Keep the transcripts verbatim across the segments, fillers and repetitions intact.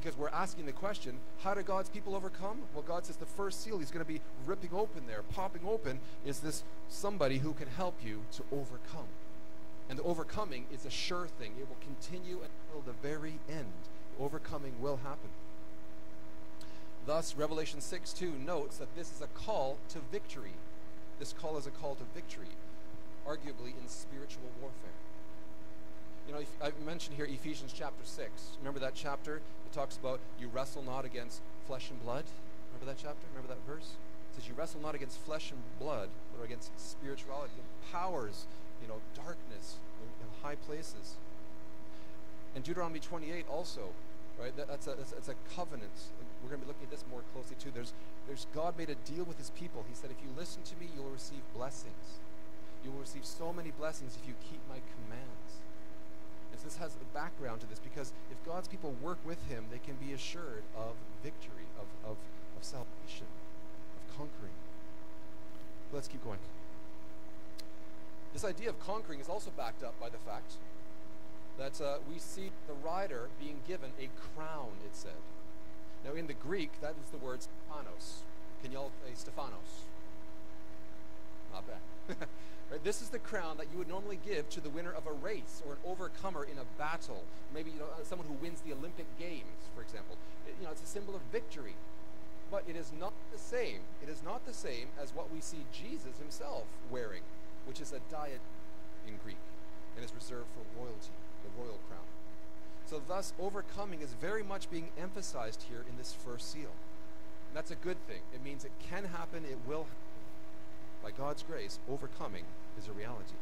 Because we're asking the question, how do God's people overcome? Well, God says the first seal he's going to be ripping open there, popping open, is this somebody who can help you to overcome. And the overcoming is a sure thing. It will continue until the very end. Overcoming will happen. Thus, Revelation six two notes that this is a call to victory. This call is a call to victory, arguably in spiritual warfare. You know, I mentioned here Ephesians chapter six. Remember that chapter? It talks about you wrestle not against flesh and blood. Remember that chapter? Remember that verse? It says you wrestle not against flesh and blood, but against spirituality, powers, you know, darkness in, in high places. And Deuteronomy twenty-eight also, right? That, that's, a, that's, that's a covenant. We're going to be looking at this more closely too. There's, there's God made a deal with his people. He said, if you listen to me, you will receive blessings. You will receive so many blessings if you keep my commands. And so this has a background to this, because if God's people work with him, they can be assured of victory, of, of, of salvation, of conquering. Let's keep going. This idea of conquering is also backed up by the fact that uh, we see the rider being given a crown, it said. Now in the Greek, that is the word Stephanos. Can y'all say Stephanos? Not bad. Right? This is the crown that you would normally give to the winner of a race or an overcomer in a battle. Maybe, you know, someone who wins the Olympic Games, for example. It, you know, it's a symbol of victory. But it is not the same. It is not the same as what we see Jesus himself wearing, which is a diadem in Greek, and is reserved for royalty, the royal crown. So thus, overcoming is very much being emphasized here in this first seal. And that's a good thing. It means it can happen, it will happen. By God's grace, overcoming is a reality.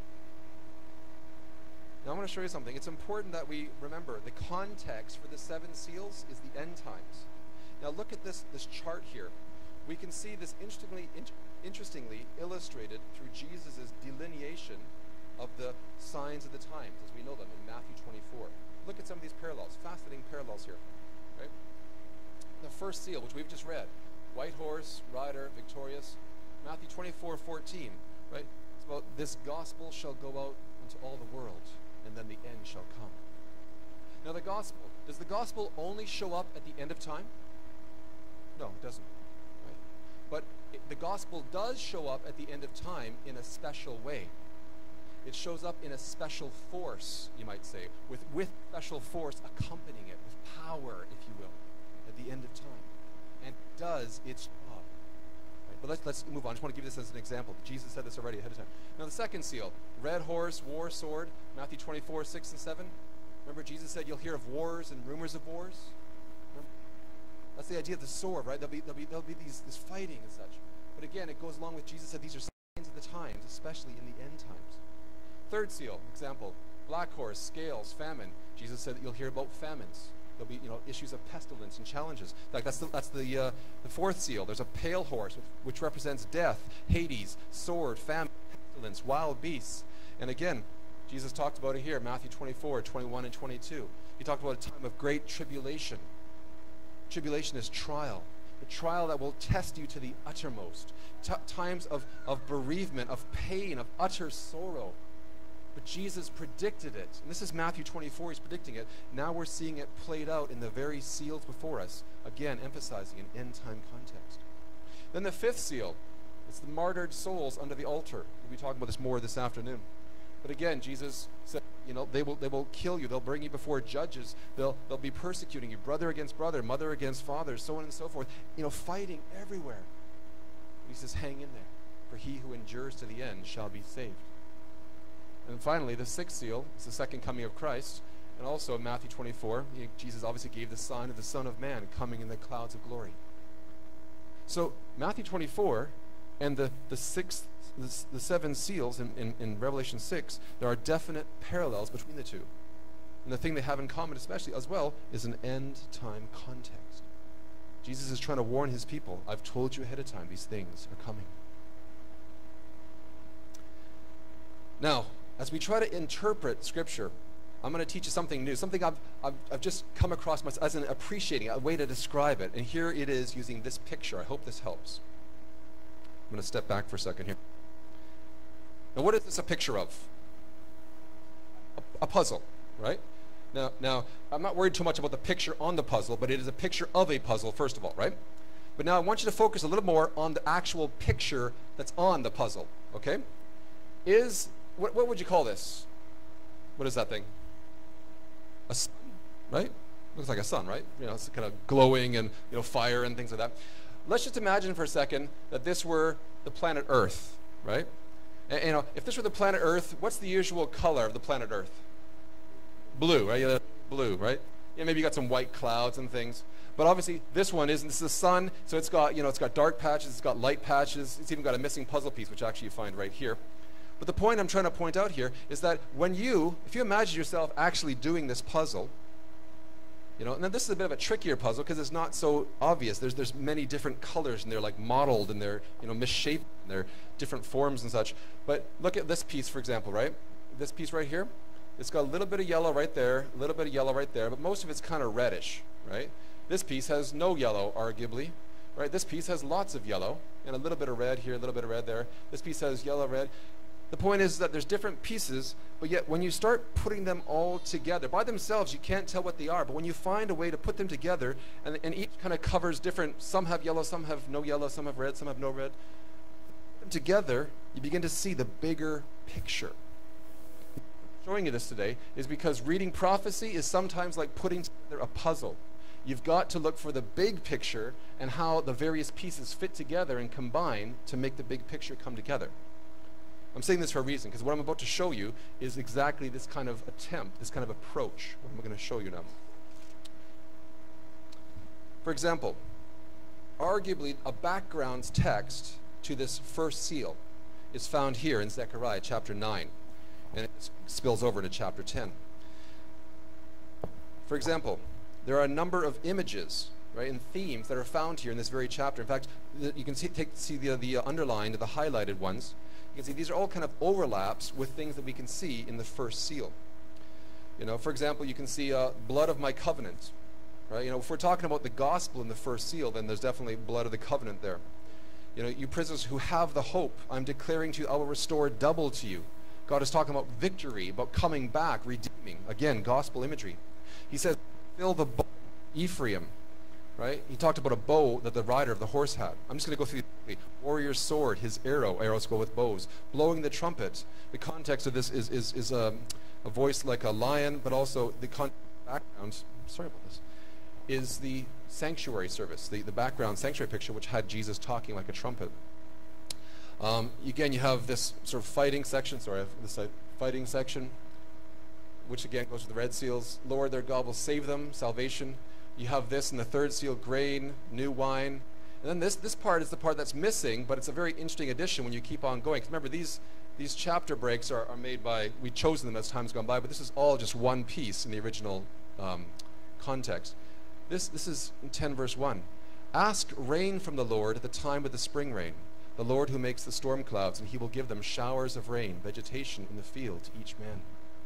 Now I want to show you something. It's important that we remember the context for the seven seals is the end times. Now look at this, this chart here. We can see this interestingly, in, interestingly illustrated through Jesus' delineation of the signs of the times, as we know them in Matthew twenty-four. Look at some of these parallels, fascinating parallels here. Right? The first seal, which we've just read, white horse, rider, victorious. Matthew twenty-four fourteen, right? It's about this gospel shall go out into all the world, and then the end shall come. Now the gospel, does the gospel only show up at the end of time? No, it doesn't. Right? But it, the gospel does show up at the end of time in a special way. It shows up in a special force, you might say, with, with special force accompanying it, with power, if you will, at the end of time. And it does its job. But let's, let's move on. I just want to give this as an example. Jesus said this already ahead of time. Now the second seal, red horse, war, sword, Matthew twenty-four, six and seven. Remember Jesus said you'll hear of wars and rumors of wars? Remember? That's the idea of the sword, right? There'll be, there'll be, there'll be these, this fighting and such. But again, it goes along with Jesus said these are signs of the times, especially in the end times. Third seal, example, black horse, scales, famine. Jesus said that you'll hear about famines. There'll be, you know, issues of pestilence and challenges. Like that's the, that's the, uh, the fourth seal. There's a pale horse, which, which represents death, Hades, sword, famine, pestilence, wild beasts. And again, Jesus talked about it here, Matthew twenty-four, twenty-one, and twenty-two. He talked about a time of great tribulation. Tribulation is trial. A trial that will test you to the uttermost. T times of, of bereavement, of pain, of utter sorrow. But Jesus predicted it. And this is Matthew twenty-four, he's predicting it. Now we're seeing it played out in the very seals before us. Again, emphasizing an end-time context. Then the fifth seal, it's the martyred souls under the altar. We'll be talking about this more this afternoon. But again, Jesus said, you know, they will, they will kill you. They'll bring you before judges. They'll, they'll be persecuting you, brother against brother, mother against father, so on and so forth. You know, fighting everywhere. But he says, hang in there, for he who endures to the end shall be saved. And finally, the sixth seal is the second coming of Christ. And also in Matthew twenty-four, he, Jesus obviously gave the sign of the Son of Man coming in the clouds of glory. So Matthew twenty-four and the, the sixth, the, the seven seals in, in, in Revelation six, there are definite parallels between the two. And the thing they have in common especially as well is an end-time context. Jesus is trying to warn his people, I've told you ahead of time, these things are coming. Now, as we try to interpret Scripture, I'm going to teach you something new, something I've, I've, I've just come across myself as an appreciating, a way to describe it. And here it is using this picture. I hope this helps. I'm going to step back for a second here. Now, what is this a picture of? A, a puzzle, right? Now, now, I'm not worried too much about the picture on the puzzle, but it is a picture of a puzzle, first of all, right? But now I want you to focus a little more on the actual picture that's on the puzzle, okay? Is, what, what would you call this? What is that thing? A sun, right? Looks like a sun, right? You know, it's kind of glowing and, you know, fire and things like that. Let's just imagine for a second that this were the planet Earth, right? And, you know, if this were the planet Earth, what's the usual color of the planet Earth? Blue, right? Yeah, blue, right? Yeah, maybe you got some white clouds and things. But obviously, this one isn't. This is the sun, so it's got, you know, it's got dark patches, it's got light patches, it's even got a missing puzzle piece, which actually you find right here. But the point I'm trying to point out here is that when you, if you imagine yourself actually doing this puzzle, you know, now this is a bit of a trickier puzzle because it's not so obvious. There's there's many different colors and they're like modeled and they're, you know, misshapen and they're different forms and such. But look at this piece, for example, right? This piece right here. It's got a little bit of yellow right there, a little bit of yellow right there, but most of it's kind of reddish, right? This piece has no yellow, arguably, right? This piece has lots of yellow and a little bit of red here, a little bit of red there. This piece has yellow, red. The point is that there's different pieces, but yet when you start putting them all together, by themselves you can't tell what they are, but when you find a way to put them together, and, and each kind of covers different, some have yellow, some have no yellow, some have red, some have no red, put them together, you begin to see the bigger picture. Showing you this today is because reading prophecy is sometimes like putting together a puzzle. You've got to look for the big picture and how the various pieces fit together and combine to make the big picture come together. I'm saying this for a reason, because what I'm about to show you is exactly this kind of attempt, this kind of approach. What I'm going to show you now. For example, arguably a background text to this first seal is found here in Zechariah chapter nine. And it spills over into chapter ten. For example, there are a number of images, right, and themes that are found here in this very chapter. In fact, the, you can see, take, see the, the uh, underlined, the highlighted ones. You can see these are all kind of overlaps with things that we can see in the first seal. You know, for example, you can see uh, blood of my covenant, right? You know, if we're talking about the gospel in the first seal, then there's definitely blood of the covenant there. You know, you prisoners who have the hope, I'm declaring to you, I will restore double to you. God is talking about victory, about coming back, redeeming. Again, gospel imagery. He says, fill the bow, Ephraim, right? He talked about a bow that the rider of the horse had. I'm just going to go through these. Warrior's sword, his arrow. Arrows go with bows. Blowing the trumpet. The context of this is, is, is a, a voice like a lion, but also the con background, sorry about this, is the sanctuary service, the, the background sanctuary picture, which had Jesus talking like a trumpet. Um, again, you have this sort of fighting section, sorry, this uh, fighting section, which again goes to the red seals. Lord, their God will save them, salvation. You have this in the third seal, grain, new wine. And then this, this part is the part that's missing, but it's a very interesting addition when you keep on going. 'Cause remember, these, these chapter breaks are, are made by, we've chosen them as time's gone by, but this is all just one piece in the original um, context. This, this is in ten verse one. Ask rain from the Lord at the time of the spring rain. The Lord who makes the storm clouds, and he will give them showers of rain, vegetation in the field to each man.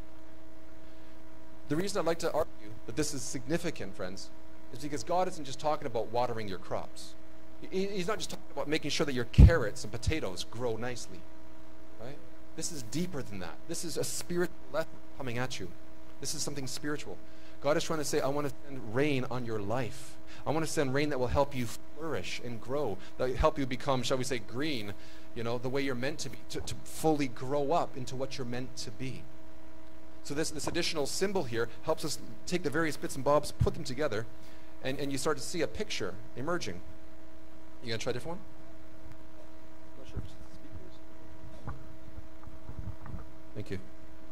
The reason I'd like to argue that this is significant, friends, is because God isn't just talking about watering your crops. He, he's not just talking about making sure that your carrots and potatoes grow nicely, right? This is deeper than that. This is a spiritual lesson coming at you. This is something spiritual. God is trying to say, I want to send rain on your life. I want to send rain that will help you flourish and grow, that will help you become, shall we say, green, you know, the way you're meant to be, to, to fully grow up into what you're meant to be. So this, this additional symbol here helps us take the various bits and bobs, put them together, and, and you start to see a picture emerging. You gonna try a different one? Not sure if it's speakers. Thank you.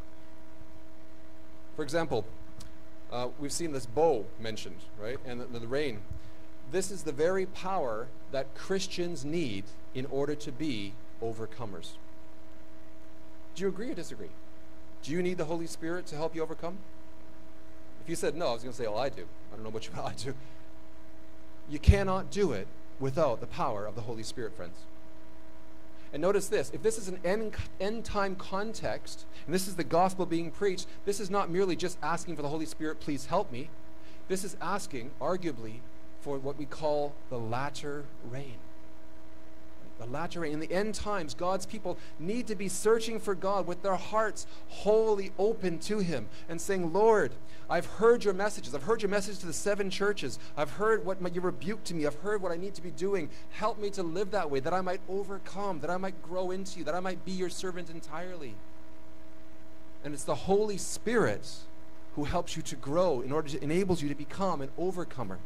For example, uh, we've seen this bow mentioned, right? And the, the rain. This is the very power that Christians need in order to be overcomers. Do you agree or disagree? Do you need the Holy Spirit to help you overcome? If you said no, I was going to say, oh, I do. I don't know what you I do. You cannot do it without the power of the Holy Spirit, friends. And notice this, if this is an end, end time context, and this is the gospel being preached, this is not merely just asking for the Holy Spirit, please help me. This is asking, arguably, for what we call the latter rain. The latter rain. In the end times, God's people need to be searching for God with their hearts wholly open to him and saying, Lord, I've heard your messages. I've heard your message to the seven churches. I've heard what my, your rebuke to me. I've heard what I need to be doing. Help me to live that way, that I might overcome, that I might grow into you, that I might be your servant entirely. And it's the Holy Spirit who helps you to grow in order to enables you to become an overcomer.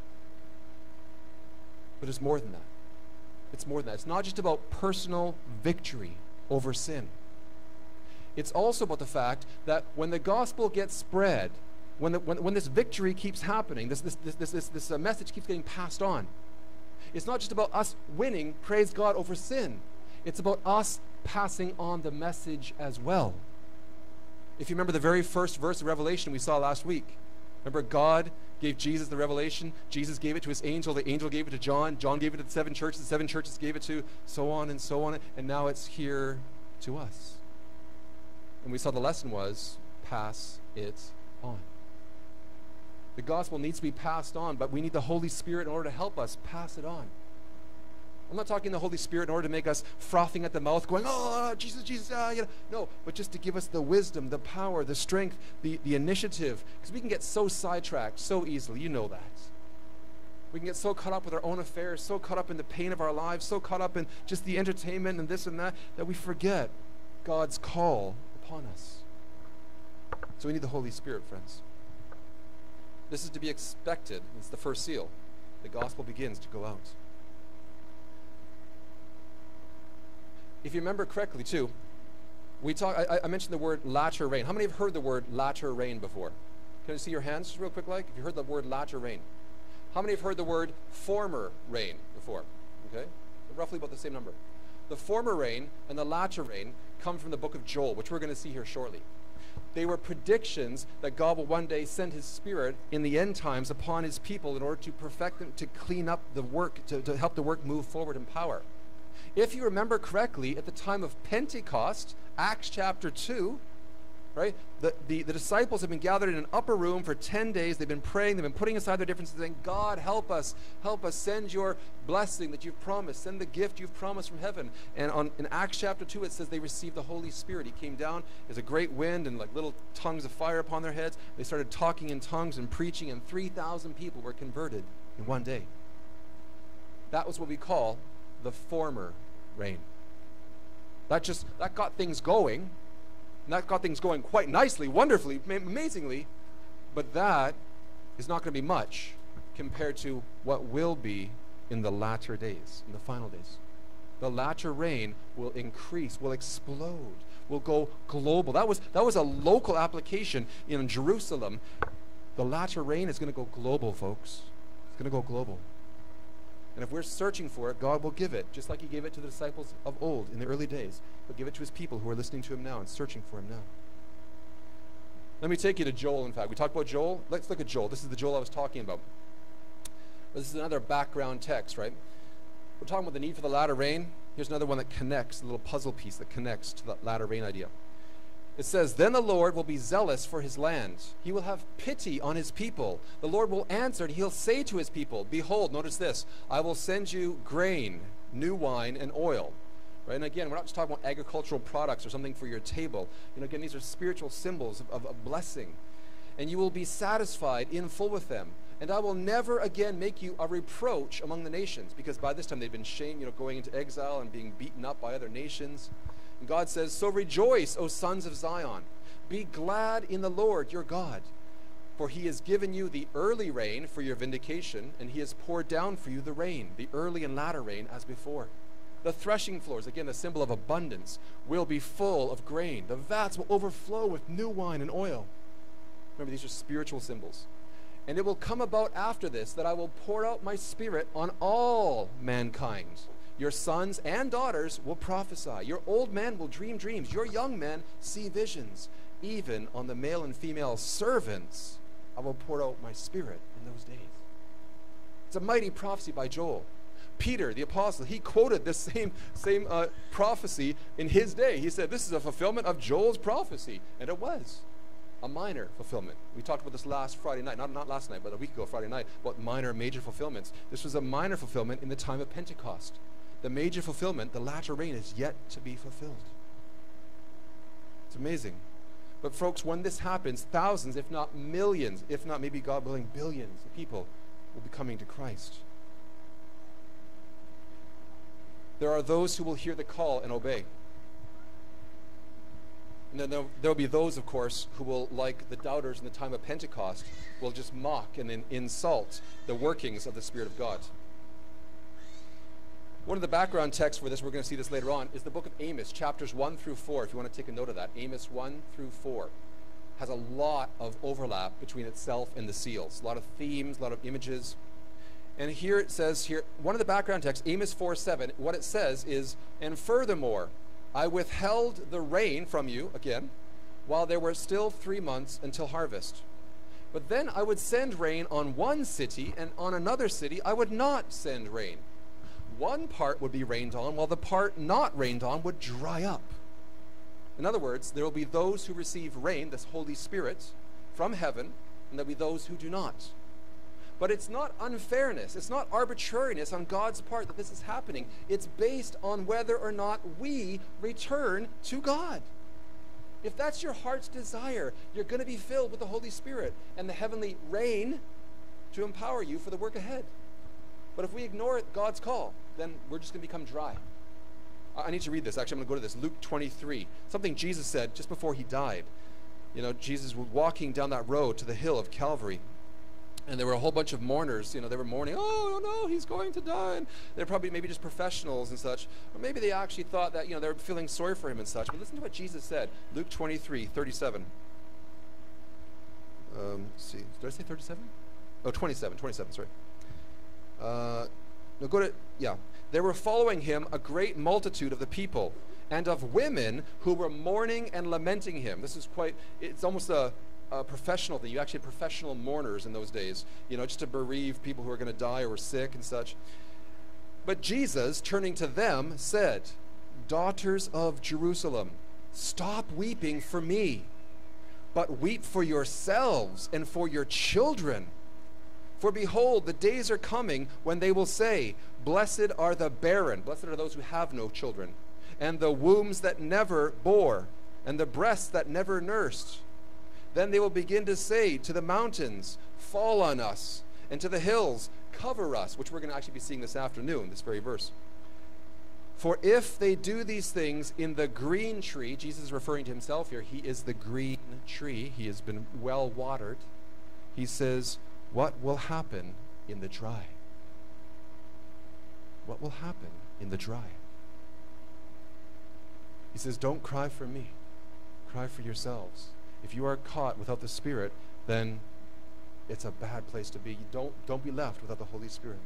But it's more than that. It's more than that. It's not just about personal victory over sin. It's also about the fact that when the gospel gets spread, when, the, when, when this victory keeps happening, this, this, this, this, this, this uh, message keeps getting passed on, it's not just about us winning, praise God, over sin. It's about us passing on the message as well. If you remember the very first verse of Revelation we saw last week, remember God gave Jesus the revelation, Jesus gave it to his angel, the angel gave it to John, John gave it to the seven churches, the seven churches gave it to so on and so on, and now it's here to us. And we saw the lesson was, pass it on. The gospel needs to be passed on, but we need the Holy Spirit in order to help us pass it on. I'm not talking the Holy Spirit in order to make us frothing at the mouth, going, oh, Jesus, Jesus, ah, you know. No, but just to give us the wisdom, the power, the strength, the, the initiative, because we can get so sidetracked so easily. You know that. We can get so caught up with our own affairs, so caught up in the pain of our lives, so caught up in just the entertainment and this and that, that we forget God's call upon us. So we need the Holy Spirit, friends. This is to be expected. It's the first seal. The gospel begins to go out. If you remember correctly, too, we talk, I, I mentioned the word latter rain. How many have heard the word latter rain before? Can I see your hands just real quick, like? If you heard the word latter rain. How many have heard the word former rain before? Okay? Roughly about the same number. The former rain and the latter rain come from the book of Joel, which we're going to see here shortly. They were predictions that God will one day send his Spirit in the end times upon his people in order to perfect them, to clean up the work, to, to help the work move forward in power. If you remember correctly, at the time of Pentecost, Acts chapter two, right, the, the, the disciples have been gathered in an upper room for ten days. They've been praying. They've been putting aside their differences, saying, God, help us. Help us. Send your blessing that you've promised. Send the gift you've promised from heaven. And on, in Acts chapter two, it says they received the Holy Spirit. He came down as a great wind and like little tongues of fire upon their heads. They started talking in tongues and preaching, and three thousand people were converted in one day. That was what we call the former rain. That just, that got things going. And that got things going quite nicely, wonderfully, amazingly. But that is not going to be much compared to what will be in the latter days, in the final days. The latter rain will increase, will explode, will go global. That was, that was a local application in Jerusalem. The latter rain is going to go global, folks. It's going to go global. And if we're searching for it, God will give it, just like he gave it to the disciples of old in the early days. He'll give it to his people who are listening to him now and searching for him now. Let me take you to Joel, in fact. We talked about Joel. Let's look at Joel. This is the Joel I was talking about. This is another background text, right? We're talking about the need for the latter rain. Here's another one that connects, a little puzzle piece that connects to that latter rain idea. It says, then the Lord will be zealous for his land. He will have pity on his people. The Lord will answer, and he'll say to his people, behold, notice this, I will send you grain, new wine, and oil. Right? And again, we're not just talking about agricultural products or something for your table. You know, again, these are spiritual symbols of, of, of blessing. And you will be satisfied in full with them. And I will never again make you a reproach among the nations, because by this time they'd been shamed, you know, going into exile and being beaten up by other nations. And God says, so rejoice, O sons of Zion. Be glad in the Lord your God. For he has given you the early rain for your vindication, and he has poured down for you the rain, the early and latter rain as before. The threshing floors, again, the symbol of abundance, will be full of grain. The vats will overflow with new wine and oil. Remember, these are spiritual symbols. And it will come about after this that I will pour out my spirit on all mankind. Your sons and daughters will prophesy. Your old men will dream dreams. Your young men see visions. Even on the male and female servants, I will pour out my spirit in those days. It's a mighty prophecy by Joel. Peter, the apostle, he quoted this same, same uh, prophecy in his day. He said, this is a fulfillment of Joel's prophecy. And it was a minor fulfillment. We talked about this last Friday night, not, not last night, but a week ago, Friday night, about minor and major fulfillments. This was a minor fulfillment in the time of Pentecost. the major fulfillment, the latter rain, is yet to be fulfilled. It's amazing. But folks, when this happens, thousands, if not millions, if not maybe God willing, billions of people will be coming to Christ. There are those who will hear the call and obey. And then there'll, there'll be those, of course, who will, like the doubters in the time of Pentecost, will just mock and then insult the workings of the Spirit of God. One of the background texts for this, we're going to see this later on, is the book of Amos, chapters one through four, if you want to take a note of that. Amos one through four has a lot of overlap between itself and the seals. A lot of themes, a lot of images. And here it says, here, one of the background texts, Amos four seven, what it says is, and furthermore, I withheld the rain from you, again, while there were still three months until harvest. But then I would send rain on one city, and on another city I would not send rain. One part would be rained on, while the part not rained on would dry up. In other words, there will be those who receive rain, this Holy Spirit, from heaven, and there will be those who do not. But it's not unfairness, it's not arbitrariness on God's part that this is happening. It's based on whether or not we return to God. If that's your heart's desire, you're going to be filled with the Holy Spirit and the heavenly rain to empower you for the work ahead. But if we ignore God's call, then we're just going to become dry. I need to read this. Actually, I'm going to go to this. Luke twenty-three. Something Jesus said just before he died. You know, Jesus was walking down that road to the hill of Calvary. And there were a whole bunch of mourners, you know, they were mourning, oh, no, he's going to die. And they're probably maybe just professionals and such. Or maybe they actually thought that, you know, they were feeling sorry for him and such. But listen to what Jesus said. Luke twenty-three, thirty-seven. Um, let's see. Did I say thirty-seven? Oh, twenty-seven, twenty-seven, sorry. Uh, no, go to, yeah. There were following him a great multitude of the people and of women who were mourning and lamenting him. This is quite, it's almost a, a professional thing. You actually had professional mourners in those days, you know, just to bereave people who were going to die or were sick and such. But Jesus, turning to them, said, daughters of Jerusalem, stop weeping for me, but weep for yourselves and for your children. For behold, the days are coming when they will say, blessed are the barren, blessed are those who have no children, and the wombs that never bore, and the breasts that never nursed. Then they will begin to say to the mountains, fall on us, and to the hills, cover us, which we're going to actually be seeing this afternoon, this very verse. For if they do these things in the green tree, Jesus is referring to himself here, he is the green tree, he has been well watered. He says, what will happen in the dry? What will happen in the dry? He says, don't cry for me, cry for yourselves. If you are caught without the Spirit, then it's a bad place to be. You don't, don't be left without the Holy Spirit.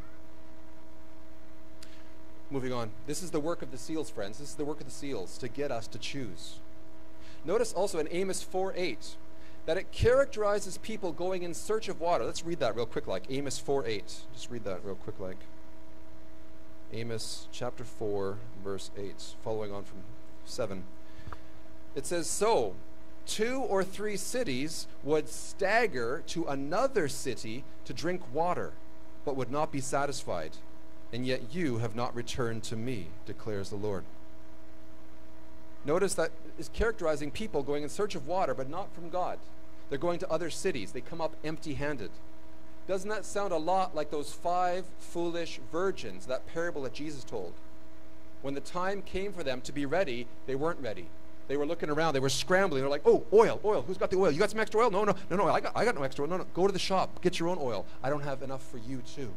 Moving on. This is the work of the seals, friends. This is the work of the seals, to get us to choose. Notice also in Amos four eight that it characterizes people going in search of water. Let's read that real quick like. Amos four eight. Just read that real quick like. Amos chapter four, verse eight, following on from seven. It says, so two or three cities would stagger to another city to drink water, but would not be satisfied. And yet you have not returned to me, declares the Lord. Notice that is characterizing people going in search of water, but not from God. They're going to other cities. They come up empty-handed. Doesn't that sound a lot like those five foolish virgins, that parable that Jesus told? When the time came for them to be ready, they weren't ready. They were looking around. They were scrambling. They're like, oh, oil, oil. Who's got the oil? You got some extra oil? No, no, no, no. I got, I got no extra oil. No, no. Go to the shop. Get your own oil. I don't have enough for you, too.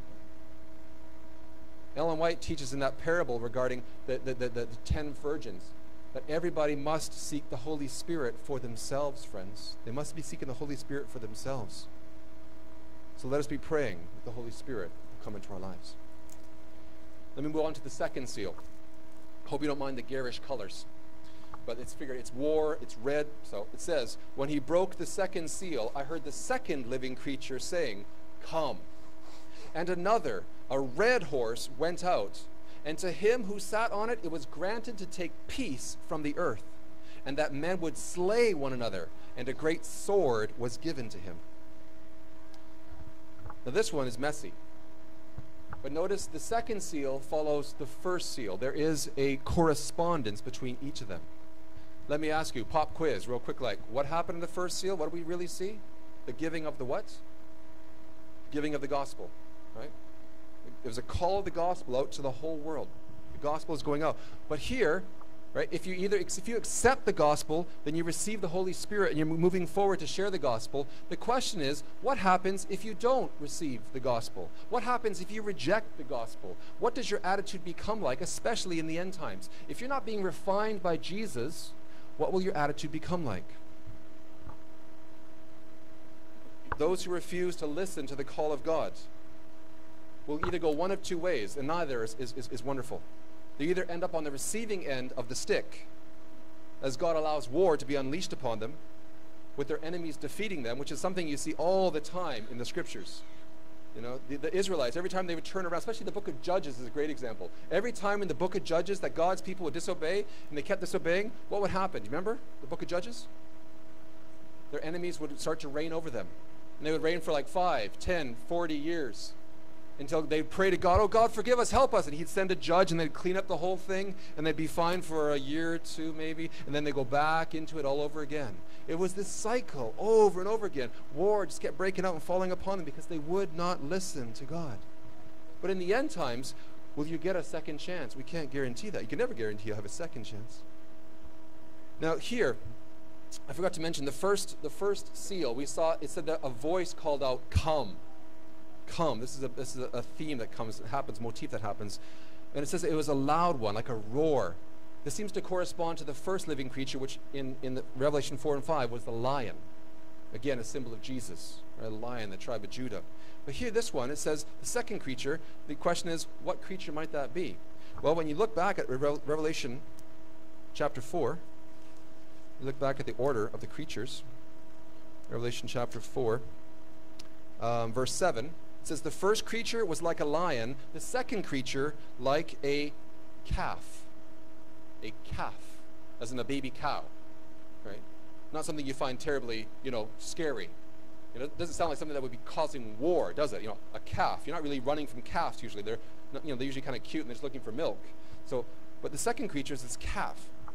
Ellen White teaches in that parable regarding the, the, the, the, the ten virgins that everybody must seek the Holy Spirit for themselves, friends. They must be seeking the Holy Spirit for themselves. So let us be praying that the Holy Spirit will come into our lives. Let me move on to the second seal. Hope you don't mind the garish colors. But it's figured it's war, it's red. So it says, when he broke the second seal, I heard the second living creature saying, come. And another, a red horse, went out, and to him who sat on it, it was granted to take peace from the earth, and that men would slay one another, and a great sword was given to him. Now this one is messy. But notice the second seal follows the first seal. There is a correspondence between each of them. Let me ask you, pop quiz, real quick, like, what happened in the first seal? What do we really see? The giving of the what? Giving of the gospel, right? It was a call of the gospel out to the whole world. The gospel is going out. But here, right, if you either if you accept the gospel, then you receive the Holy Spirit and you're moving forward to share the gospel. The question is, what happens if you don't receive the gospel? What happens if you reject the gospel? What does your attitude become like, especially in the end times? If you're not being refined by Jesus, what will your attitude become like? Those who refuse to listen to the call of God will either go one of two ways, and neither is, is, is wonderful. They either end up on the receiving end of the stick, as God allows war to be unleashed upon them, with their enemies defeating them, which is something you see all the time in the scriptures. You know, the, the Israelites, every time they would turn around, especially the book of Judges is a great example. Every time in the book of Judges that God's people would disobey, and they kept disobeying, what would happen? Do you remember the book of Judges? Their enemies would start to reign over them. And they would reign for like five, ten, forty years until they'd pray to God, oh God, forgive us, help us. And he'd send a judge and they'd clean up the whole thing and they'd be fine for a year or two maybe. And then they go back into it all over again. It was this cycle over and over again. War just kept breaking out and falling upon them because they would not listen to God. But in the end times, will you get a second chance? We can't guarantee that. You can never guarantee you'll have a second chance. Now here, I forgot to mention the first the first seal. We saw it said that a voice called out, "Come, come." This is a this is a theme that comes happens, motif that happens, and it says it was a loud one, like a roar. This seems to correspond to the first living creature, which in in the Revelation four and five was the lion. Again, a symbol of Jesus, right? A lion, the tribe of Judah. But here, this one, it says the second creature. The question is, what creature might that be? Well, when you look back at Revel Revelation chapter four. You look back at the order of the creatures. Revelation chapter four, um, verse seven. It says, the first creature was like a lion, the second creature like a calf. A calf, as in a baby cow, right? Not something you find terribly, you know, scary. You know, it doesn't sound like something that would be causing war, does it? You know, a calf. You're not really running from calves usually. They're, not, you know, they're usually kind of cute and they're just looking for milk. So, but the second creature is this calf.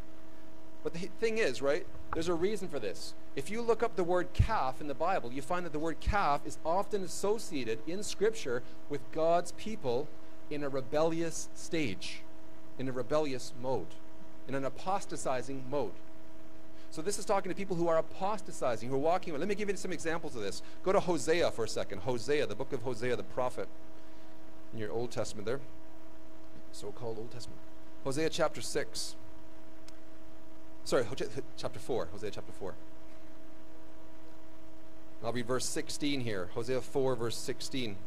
But the thing is, right, there's a reason for this. If you look up the word calf in the Bible, you find that the word calf is often associated in Scripture with God's people in a rebellious stage, in a rebellious mode, in an apostatizing mode. So this is talking to people who are apostatizing, who are walking away. Let me give you some examples of this. Go to Hosea for a second. Hosea, the book of Hosea, the prophet, in your Old Testament there, so-called Old Testament. Hosea chapter six. Sorry, chapter four, Hosea chapter four. I'll read verse sixteen here. Hosea four, verse sixteen.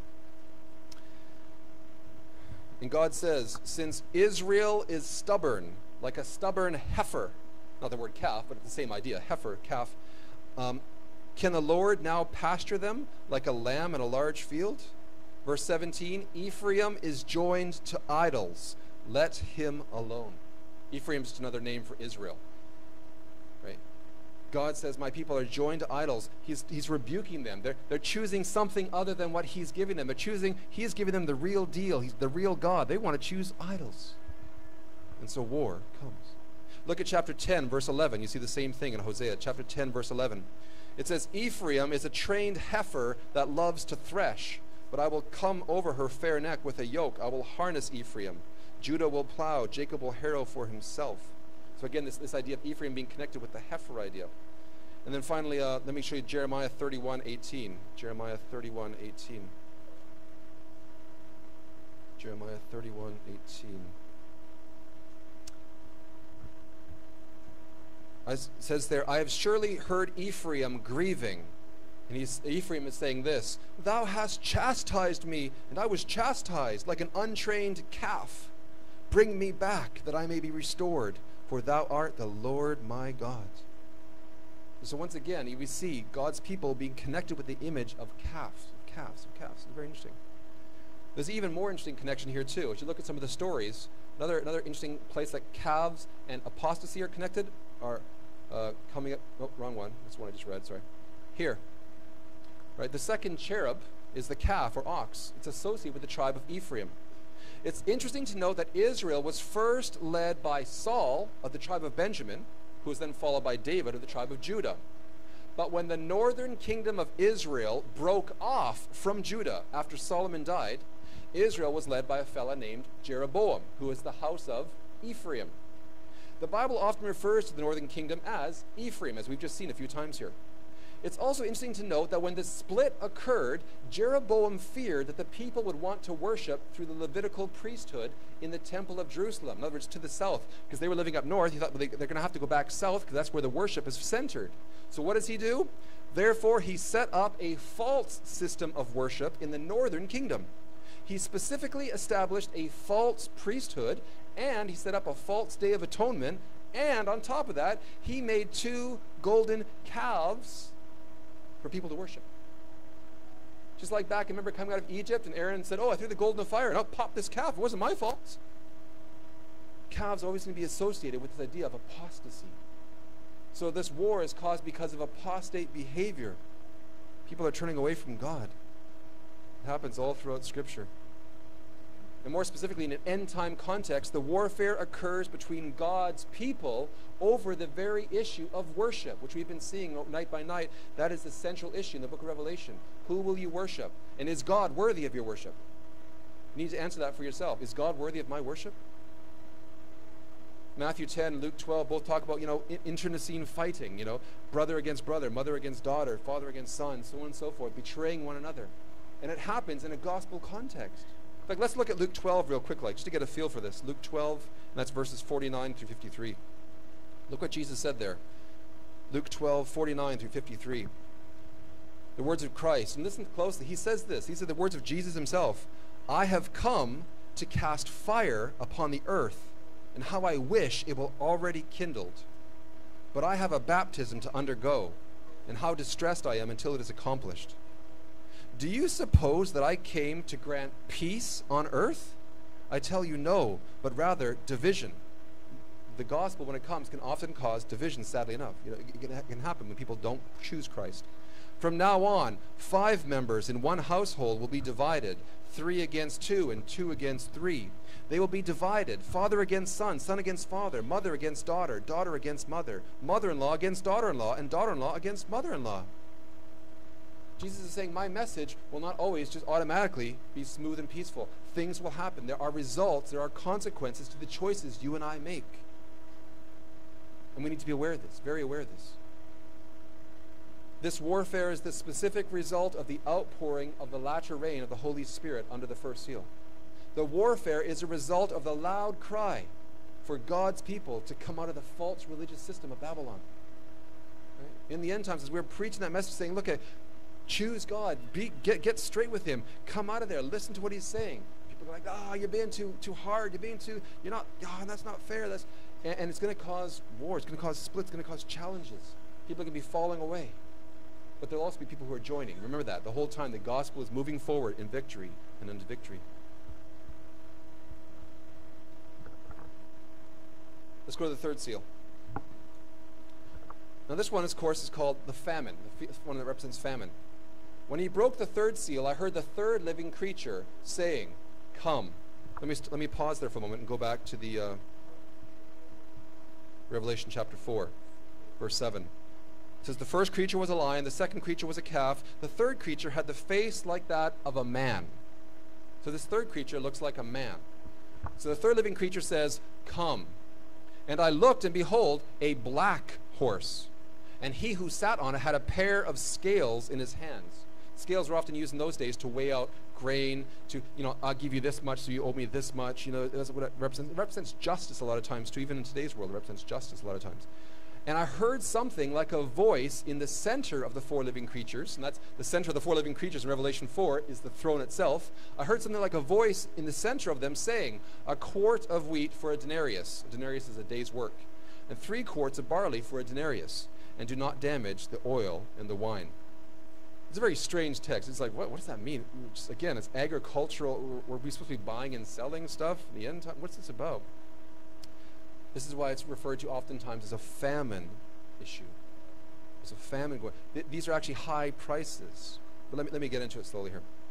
And God says, since Israel is stubborn, like a stubborn heifer, not the word calf, but it's the same idea, heifer, calf, um, can the Lord now pasture them like a lamb in a large field? Verse seventeen, Ephraim is joined to idols. Let him alone. Ephraim is just another name for Israel. Right? God says, my people are joined to idols. He's, he's rebuking them. They're, they're choosing something other than what he's giving them. They're choosing, he's giving them the real deal. He's the real God. They want to choose idols. And so war comes. Look at chapter ten, verse eleven. You see the same thing in Hosea. Chapter ten, verse eleven. It says, Ephraim is a trained heifer that loves to thresh, but I will come over her fair neck with a yoke. I will harness Ephraim. Judah will plow. Jacob will harrow for himself. So again, this, this idea of Ephraim being connected with the heifer idea. And then finally, uh, let me show you Jeremiah thirty-one eighteen. Jeremiah thirty-one eighteen. Jeremiah thirty-one eighteen. It says there, I have surely heard Ephraim grieving. And he's, Ephraim is saying this, thou hast chastised me, and I was chastised like an untrained calf. Bring me back, that I may be restored, for thou art the Lord my God. So once again, we see God's people being connected with the image of calves, of calves, of calves. It's very interesting. There's an even more interesting connection here too. As you look at some of the stories, another, another interesting place that calves and apostasy are connected are uh, coming up, oh, wrong one. That's the one I just read, sorry. Here, right, the second cherub, is the calf or ox. It's associated with the tribe of Ephraim. It's interesting to note that Israel was first led by Saul of the tribe of Benjamin, who was then followed by David of the tribe of Judah. But when the northern kingdom of Israel broke off from Judah after Solomon died, Israel was led by a fella named Jeroboam, who was the house of Ephraim. The Bible often refers to the northern kingdom as Ephraim, as we've just seen a few times here. It's also interesting to note that when the split occurred, Jeroboam feared that the people would want to worship through the Levitical priesthood in the temple of Jerusalem. In other words, to the south, because they were living up north. He thought, well, they, they're going to have to go back south because that's where the worship is centered. So what does he do? Therefore, he set up a false system of worship in the northern kingdom. He specifically established a false priesthood, and he set up a false day of atonement, and on top of that, he made two golden calves for people to worship. Just like back, remember coming out of Egypt, and Aaron said, oh, I threw the gold in the fire, and I'll pop this calf. It wasn't my fault. Calves always going to be associated with this idea of apostasy. So this war is caused because of apostate behavior. People are turning away from God. It happens all throughout Scripture. And more specifically, in an end-time context, the warfare occurs between God's people over the very issue of worship, which we've been seeing night by night. That is the central issue in the book of Revelation. Who will you worship? And is God worthy of your worship? You need to answer that for yourself. Is God worthy of my worship? Matthew ten, Luke twelve both talk about, you know, internecine fighting, you know, brother against brother, mother against daughter, father against son, so on and so forth, betraying one another. And it happens in a gospel context. In fact, let's look at Luke twelve real quick, like, just to get a feel for this. Luke twelve, and that's verses forty-nine through fifty-three. Look what Jesus said there. Luke twelve, forty-nine through fifty-three. The words of Christ. And listen closely. He says this. These are the words of Jesus himself. I have come to cast fire upon the earth, and how I wish it were already kindled. But I have a baptism to undergo, and how distressed I am until it is accomplished. Do you suppose that I came to grant peace on earth? I tell you no, but rather division. The gospel, when it comes, can often cause division, sadly enough. You know, it can, it can happen when people don't choose Christ. From now on, five members in one household will be divided, three against two and two against three. They will be divided, father against son, son against father, mother against daughter, daughter against mother, mother-in-law against daughter-in-law, and daughter-in-law against mother-in-law. Jesus is saying my message will not always just automatically be smooth and peaceful. Things will happen. There are results, there are consequences to the choices you and I make. And we need to be aware of this, very aware of this. This warfare is the specific result of the outpouring of the latter rain of the Holy Spirit under the first seal. The warfare is a result of the loud cry for God's people to come out of the false religious system of Babylon. Right? In the end times, as we're preaching that message, saying, look, at choose God, be, get, get straight with him, come out of there, listen to what he's saying. People are like, oh, you're being too too hard, you're being too, you're not, oh, that's not fair. That's, and, and it's going to cause war, it's going to cause splits, it's going to cause challenges. People are going to be falling away. But there'll also be people who are joining. Remember that. The whole time the gospel is moving forward in victory and unto victory. Let's go to the third seal. Now this one, of course, is called the famine, the one that represents famine. When he broke the third seal, I heard the third living creature saying, come. Let me, let me pause there for a moment and go back to the uh, Revelation chapter four, verse seven. It says, the first creature was a lion, the second creature was a calf, the third creature had the face like that of a man. So this third creature looks like a man. So the third living creature says, come. And I looked, and behold, a black horse. And he who sat on it had a pair of scales in his hands. Scales were often used in those days to weigh out grain, to, you know, I'll give you this much, so you owe me this much. You know, that's what it represents. It represents justice a lot of times, too. Even in today's world, it represents justice a lot of times. And I heard something like a voice in the center of the four living creatures, and that's the center of the four living creatures in Revelation four is the throne itself. I heard something like a voice in the center of them saying, a quart of wheat for a denarius. A denarius is a day's work. And three quarts of barley for a denarius. And do not damage the oil and the wine. It's a very strange text. It's like, what, what does that mean? Just, again, it's agricultural. Were we supposed to be buying and selling stuff in the end time? What's this about? This is why it's referred to oftentimes as a famine issue. There's a famine going. Th these are actually high prices. But let me, let me get into it slowly here.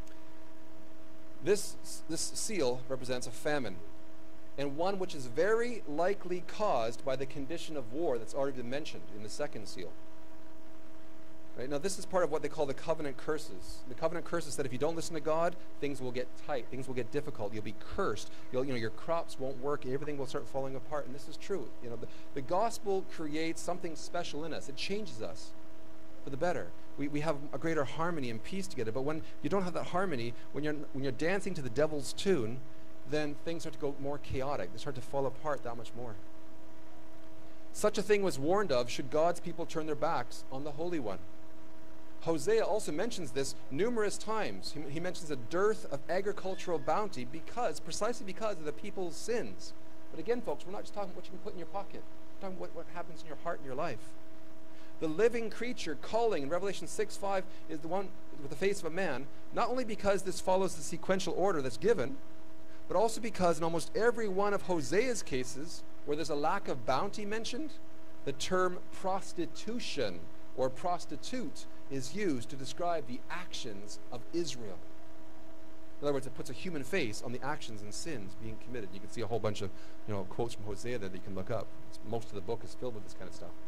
This, this seal represents a famine, and one which is very likely caused by the condition of war that's already been mentioned in the second seal. Right? Now, this is part of what they call the covenant curses. The covenant curses that if you don't listen to God, things will get tight, things will get difficult, you'll be cursed, you'll, you know, your crops won't work, everything will start falling apart, and this is true. You know, the, the gospel creates something special in us. It changes us for the better. We, we have a greater harmony and peace together, but when you don't have that harmony, when you're, when you're dancing to the devil's tune, then things start to go more chaotic. They start to fall apart that much more. Such a thing was warned of should God's people turn their backs on the Holy One. Hosea also mentions this numerous times. He, he mentions a dearth of agricultural bounty because, precisely because of the people's sins. But again, folks, we're not just talking about what you can put in your pocket. We're talking about what, what happens in your heart and your life. The living creature calling in Revelation six five is the one with the face of a man, not only because this follows the sequential order that's given, but also because in almost every one of Hosea's cases where there's a lack of bounty mentioned, the term prostitution or prostitute is used to describe the actions of Israel. In other words, it puts a human face on the actions and sins being committed. You can see a whole bunch of, you know, quotes from Hosea there that you can look up. It's, most of the book is filled with this kind of stuff.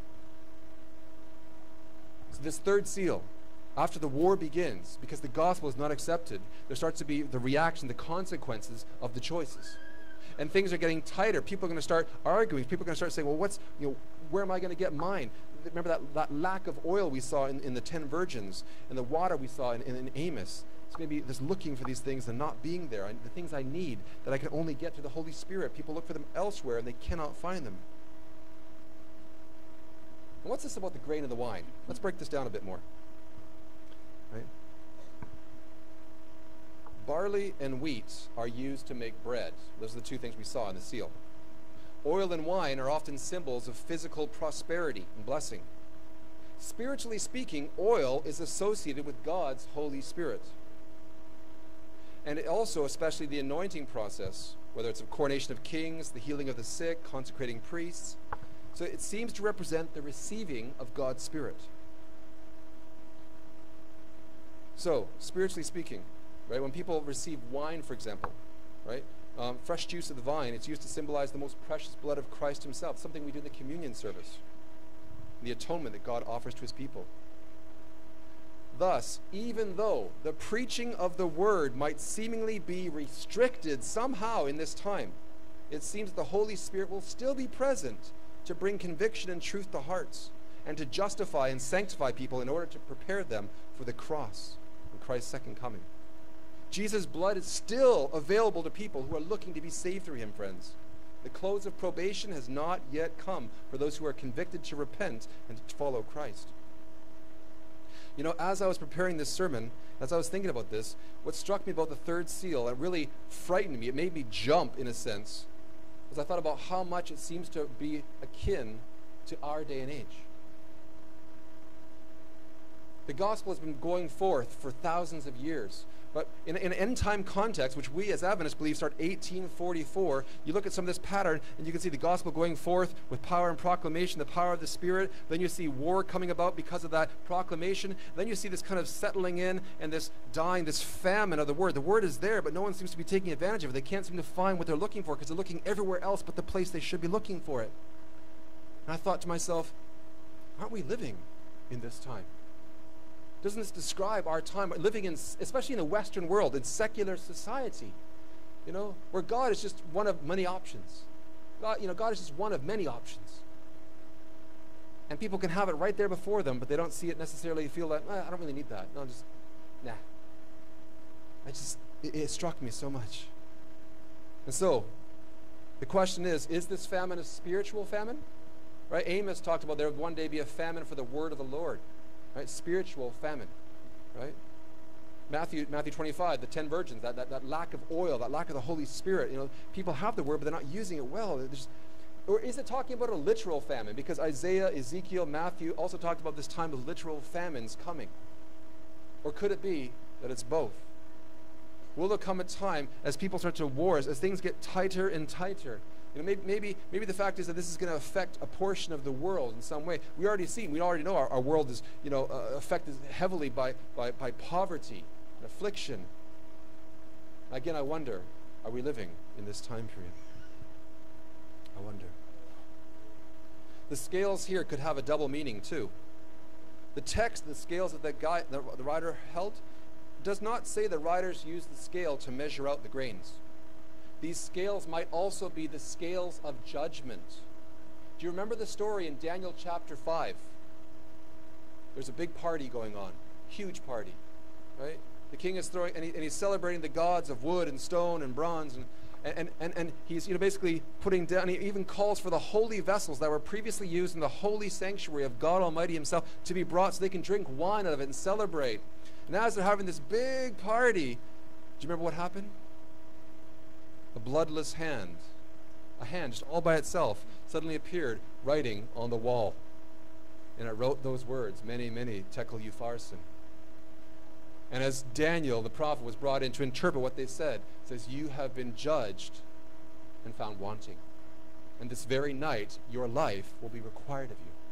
So this third seal, after the war begins, because the gospel is not accepted, there starts to be the reaction, the consequences of the choices. And things are getting tighter. People are going to start arguing. People are going to start saying, well, what's, you know, where am I going to get mine? Remember that, that lack of oil we saw in, in the ten virgins, and the water we saw in, in, in Amos. It's going to be this looking for these things and not being there. I, the things I need that I can only get through the Holy Spirit. People look for them elsewhere and they cannot find them. And what's this about the grain and the wine? Let's break this down a bit more. Right? Barley and wheat are used to make bread. Those are the two things we saw in the seal. Oil and wine are often symbols of physical prosperity and blessing. Spiritually speaking, oil is associated with God's Holy Spirit. And it also, especially the anointing process, whether it's a coronation of kings, the healing of the sick, consecrating priests. So it seems to represent the receiving of God's Spirit. So, spiritually speaking, right, when people receive wine, for example, right, um, fresh juice of the vine, it's used to symbolize the most precious blood of Christ himself, something we do in the communion service, the atonement that God offers to his people. Thus, even though the preaching of the word might seemingly be restricted somehow in this time, it seems that the Holy Spirit will still be present to bring conviction and truth to hearts and to justify and sanctify people in order to prepare them for the cross and Christ's second coming. Jesus' blood is still available to people who are looking to be saved through him, friends. The close of probation has not yet come for those who are convicted to repent and to follow Christ. You know, as I was preparing this sermon, as I was thinking about this, what struck me about the third seal, it really frightened me, it made me jump in a sense, as I thought about how much it seems to be akin to our day and age. The gospel has been going forth for thousands of years. But in, in an end-time context, which we as Adventists believe start eighteen forty-four, you look at some of this pattern and you can see the gospel going forth with power and proclamation, the power of the Spirit. Then you see war coming about because of that proclamation. Then you see this kind of settling in and this dying, this famine of the word. The word is there, but no one seems to be taking advantage of it. They can't seem to find what they're looking for because they're looking everywhere else but the place they should be looking for it. And I thought to myself, aren't we living in this time? Doesn't this describe our time living in, especially in the Western world, in secular society, you know, where God is just one of many options. God, you know, God is just one of many options. And people can have it right there before them, but they don't see it necessarily, feel that, eh, I don't really need that. No, just, nah. I just, it, it struck me so much. And so, the question is, is this famine a spiritual famine? Right? Amos talked about there would one day be a famine for the word of the Lord. Right? Spiritual famine, right? Matthew, Matthew twenty-five, the ten virgins, that, that, that lack of oil, that lack of the Holy Spirit. You know, people have the word, but they're not using it well. Just, or is it talking about a literal famine? Because Isaiah, Ezekiel, Matthew also talked about this time of literal famines coming. Or could it be that it's both? Will there come a time as people start to wars, as things get tighter and tighter? You know, maybe, maybe, maybe the fact is that this is going to affect a portion of the world in some way. We already see, we already know our, our world is, you know, uh, affected heavily by, by, by poverty and affliction. Again, I wonder, are we living in this time period? I wonder. The scales here could have a double meaning too. The text, the scales that the guy, the, the writer held, does not say the writers used the scale to measure out the grains. These scales might also be the scales of judgment. Do you remember the story in Daniel chapter five? There's a big party going on, huge party, right? The king is throwing, and, he, and he's celebrating the gods of wood and stone and bronze, and and and and he's you know basically putting down. He even calls for the holy vessels that were previously used in the holy sanctuary of God Almighty Himself to be brought, so they can drink wine out of it and celebrate. And as they're having this big party, do you remember what happened? A bloodless hand, a hand just all by itself, suddenly appeared writing on the wall. And it wrote those words, many, many, tekel upharsin. And as Daniel, the prophet, was brought in to interpret what they said, it says, you have been judged and found wanting. And this very night, your life will be required of you.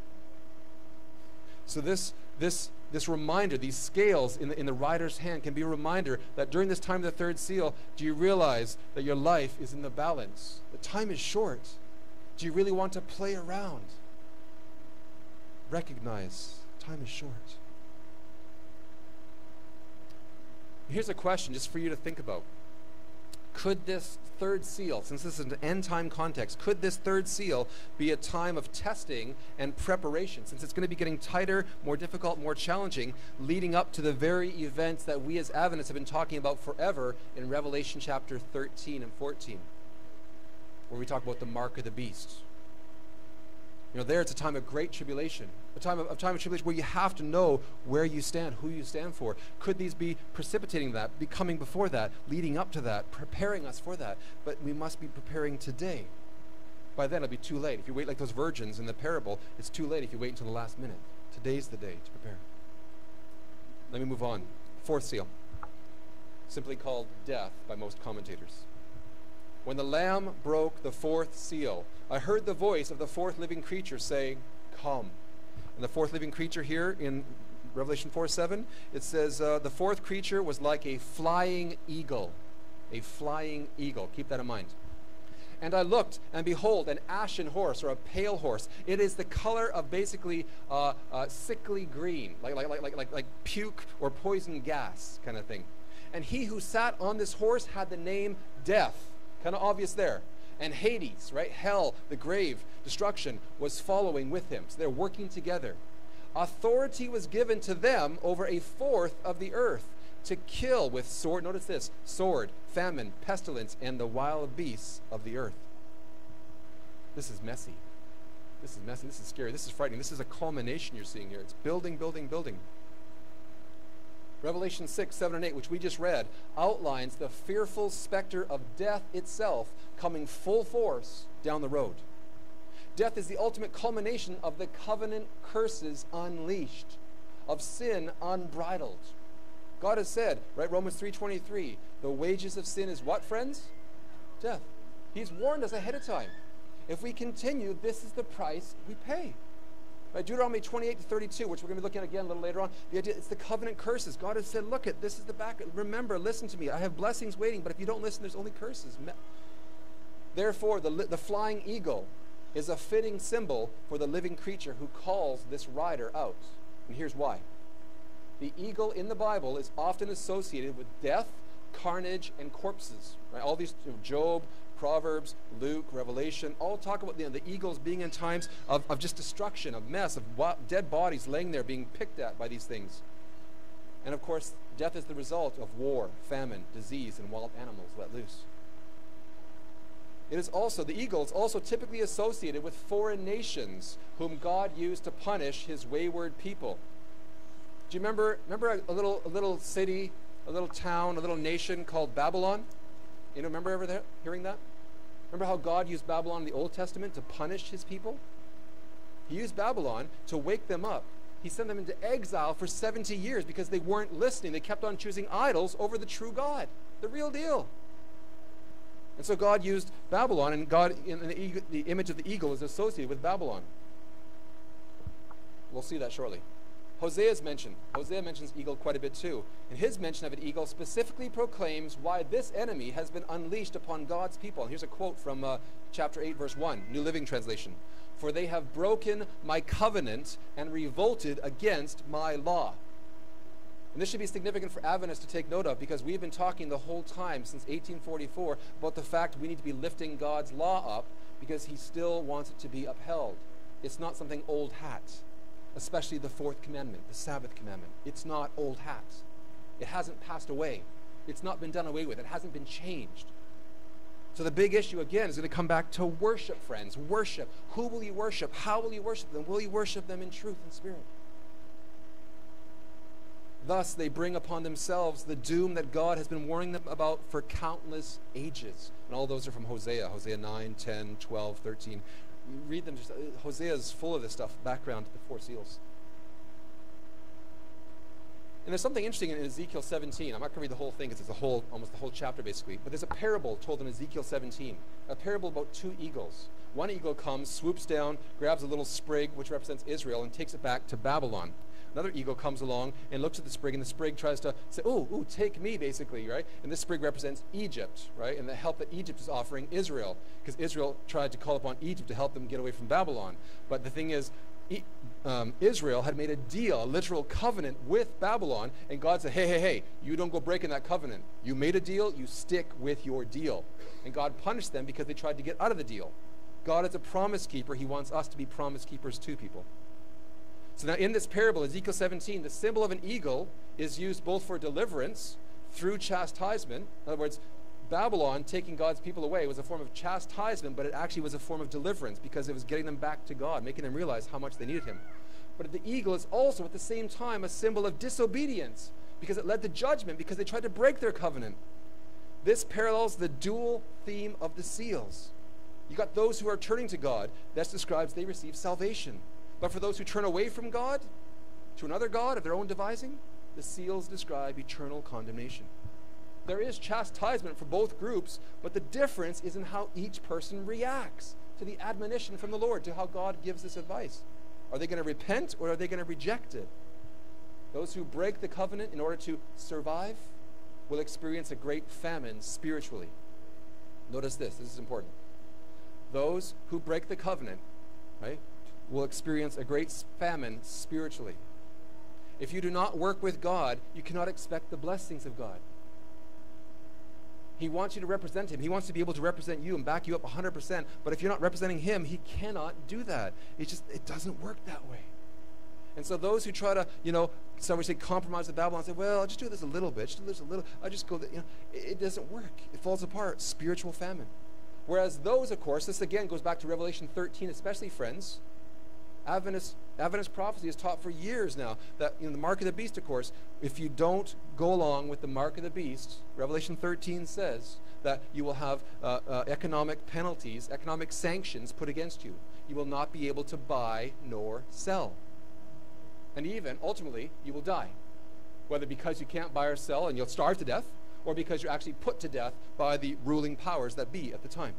So this, this, this reminder, these scales in the, in the writer's hand can be a reminder that during this time of the third seal, do you realize that your life is in the balance? The time is short. Do you really want to play around? Recognize time is short. Here's a question just for you to think about. Could this third seal, since this is an end time context, could this third seal be a time of testing and preparation, since it's going to be getting tighter, more difficult, more challenging, leading up to the very events that we as Adventists have been talking about forever in Revelation chapter thirteen and fourteen, where we talk about the mark of the beast. You know, there it's a time of great tribulation, a time of, a time of tribulation where you have to know where you stand, who you stand for. Could these be precipitating that, be coming before that, leading up to that, preparing us for that? But we must be preparing today. By then it'll be too late. If you wait like those virgins in the parable, it's too late if you wait until the last minute. Today's the day to prepare. Let me move on. Fourth seal, simply called death by most commentators. When the Lamb broke the fourth seal, I heard the voice of the fourth living creature saying, come. And the fourth living creature here in Revelation four seven, it says, uh, the fourth creature was like a flying eagle. A flying eagle. Keep that in mind. And I looked, and behold, an ashen horse, or a pale horse. It is the color of basically uh, uh, sickly green, like, like, like, like, like puke or poison gas kind of thing. And he who sat on this horse had the name Death. Kind of obvious there. And Hades, right? Hell, the grave, destruction, was following with him. So they're working together. Authority was given to them over a fourth of the earth to kill with sword, notice this, sword, famine, pestilence, and the wild beasts of the earth. This is messy. This is messy. This is scary. This is frightening. This is a culmination you're seeing here. It's building, building, building. Revelation six, seven, and eight, which we just read, outlines the fearful specter of death itself coming full force down the road. Death is the ultimate culmination of the covenant curses unleashed, of sin unbridled. God has said, right, Romans three twenty-three, the wages of sin is what, friends? Death. He's warned us ahead of time. If we continue, this is the price we pay. Right, Deuteronomy twenty-eight to thirty-two, which we're going to be looking at again a little later on, the idea, it's the covenant curses. God has said, look, at this is the back. Remember, listen to me. I have blessings waiting, but if you don't listen, there's only curses. Therefore, the, the flying eagle is a fitting symbol for the living creature who calls this rider out. And here's why. The eagle in the Bible is often associated with death, carnage, and corpses. Right? All these, you know, Job, Proverbs, Luke, Revelation, all talk about, you know, the eagles being in times of, of just destruction, of mess, of dead bodies laying there being picked at by these things. And of course, death is the result of war, famine, disease, and wild animals let loose. It is also, the eagle is also typically associated with foreign nations whom God used to punish his wayward people. Do you remember, remember a, a little, a little city, a little town, a little nation called Babylon? You know, remember ever there, hearing that? Remember how God used Babylon in the Old Testament to punish his people? He used Babylon to wake them up. He sent them into exile for seventy years because they weren't listening. They kept on choosing idols over the true God, the real deal. And so God used Babylon, and God, in the, eagle, the image of the eagle is associated with Babylon. We'll see that shortly. Hosea's mention. Hosea mentions eagle quite a bit too. And his mention of an eagle specifically proclaims why this enemy has been unleashed upon God's people. And here's a quote from uh, chapter eight, verse one, New Living Translation. For they have broken my covenant and revolted against my law. And this should be significant for Adventists to take note of, because we've been talking the whole time since eighteen forty-four about the fact we need to be lifting God's law up because he still wants it to be upheld. It's not something old hat, especially the fourth commandment, the Sabbath commandment. It's not old hat. It hasn't passed away. It's not been done away with. It hasn't been changed. So the big issue, again, is going to come back to worship, friends. Worship. Who will you worship? How will you worship them? Will you worship them in truth and spirit? Thus, they bring upon themselves the doom that God has been warning them about for countless ages. And all those are from Hosea, Hosea nine, ten, twelve, thirteen. You read them. Just, uh, Hosea is full of this stuff, background to the four seals. And there's something interesting in Ezekiel seventeen. I'm not going to read the whole thing because it's a whole, almost the whole chapter basically. But there's a parable told in Ezekiel seventeen. A parable about two eagles. One eagle comes, swoops down, grabs a little sprig, which represents Israel, and takes it back to Babylon. Another eagle comes along and looks at the sprig, and the sprig tries to say, oh, ooh, take me, basically, right? And this sprig represents Egypt, right? And the help that Egypt is offering Israel, because Israel tried to call upon Egypt to help them get away from Babylon. But the thing is, e um, Israel had made a deal, a literal covenant with Babylon, and God said, hey, hey, hey, you don't go breaking that covenant. You made a deal, you stick with your deal. And God punished them because they tried to get out of the deal. God is a promise keeper. He wants us to be promise keepers to people. So now in this parable, Ezekiel seventeen, the symbol of an eagle is used both for deliverance through chastisement. In other words, Babylon taking God's people away was a form of chastisement, but it actually was a form of deliverance because it was getting them back to God, making them realize how much they needed him. But the eagle is also at the same time a symbol of disobedience because it led to judgment because they tried to break their covenant. This parallels the dual theme of the seals. You got those who are turning to God. That describes they receive salvation. But for those who turn away from God to another God of their own devising, the seals describe eternal condemnation. There is chastisement for both groups, but the difference is in how each person reacts to the admonition from the Lord, to how God gives this advice. Are they going to repent or are they going to reject it? Those who break the covenant in order to survive will experience a great famine spiritually. Notice this, this is important. Those who break the covenant, right, will experience a great famine spiritually. If you do not work with God, you cannot expect the blessings of God. He wants you to represent him. He wants to be able to represent you and back you up one hundred percent. But if you're not representing him, he cannot do that. It just, it doesn't work that way. And so those who try to, you know, somebody say compromise with Babylon, say, well, I'll just do this a little bit, just do this a little, I'll just go, you know, it, it doesn't work. It falls apart. Spiritual famine. Whereas those, of course, this again goes back to Revelation thirteen, especially, friends. Adventist, Adventist prophecy has taught for years now that, you know, the mark of the beast, of course, if you don't go along with the mark of the beast, Revelation thirteen says that you will have uh, uh, economic penalties, economic sanctions put against you. You will not be able to buy nor sell. And even, ultimately, you will die. Whether because you can't buy or sell and you'll starve to death, or because you're actually put to death by the ruling powers that be at the time.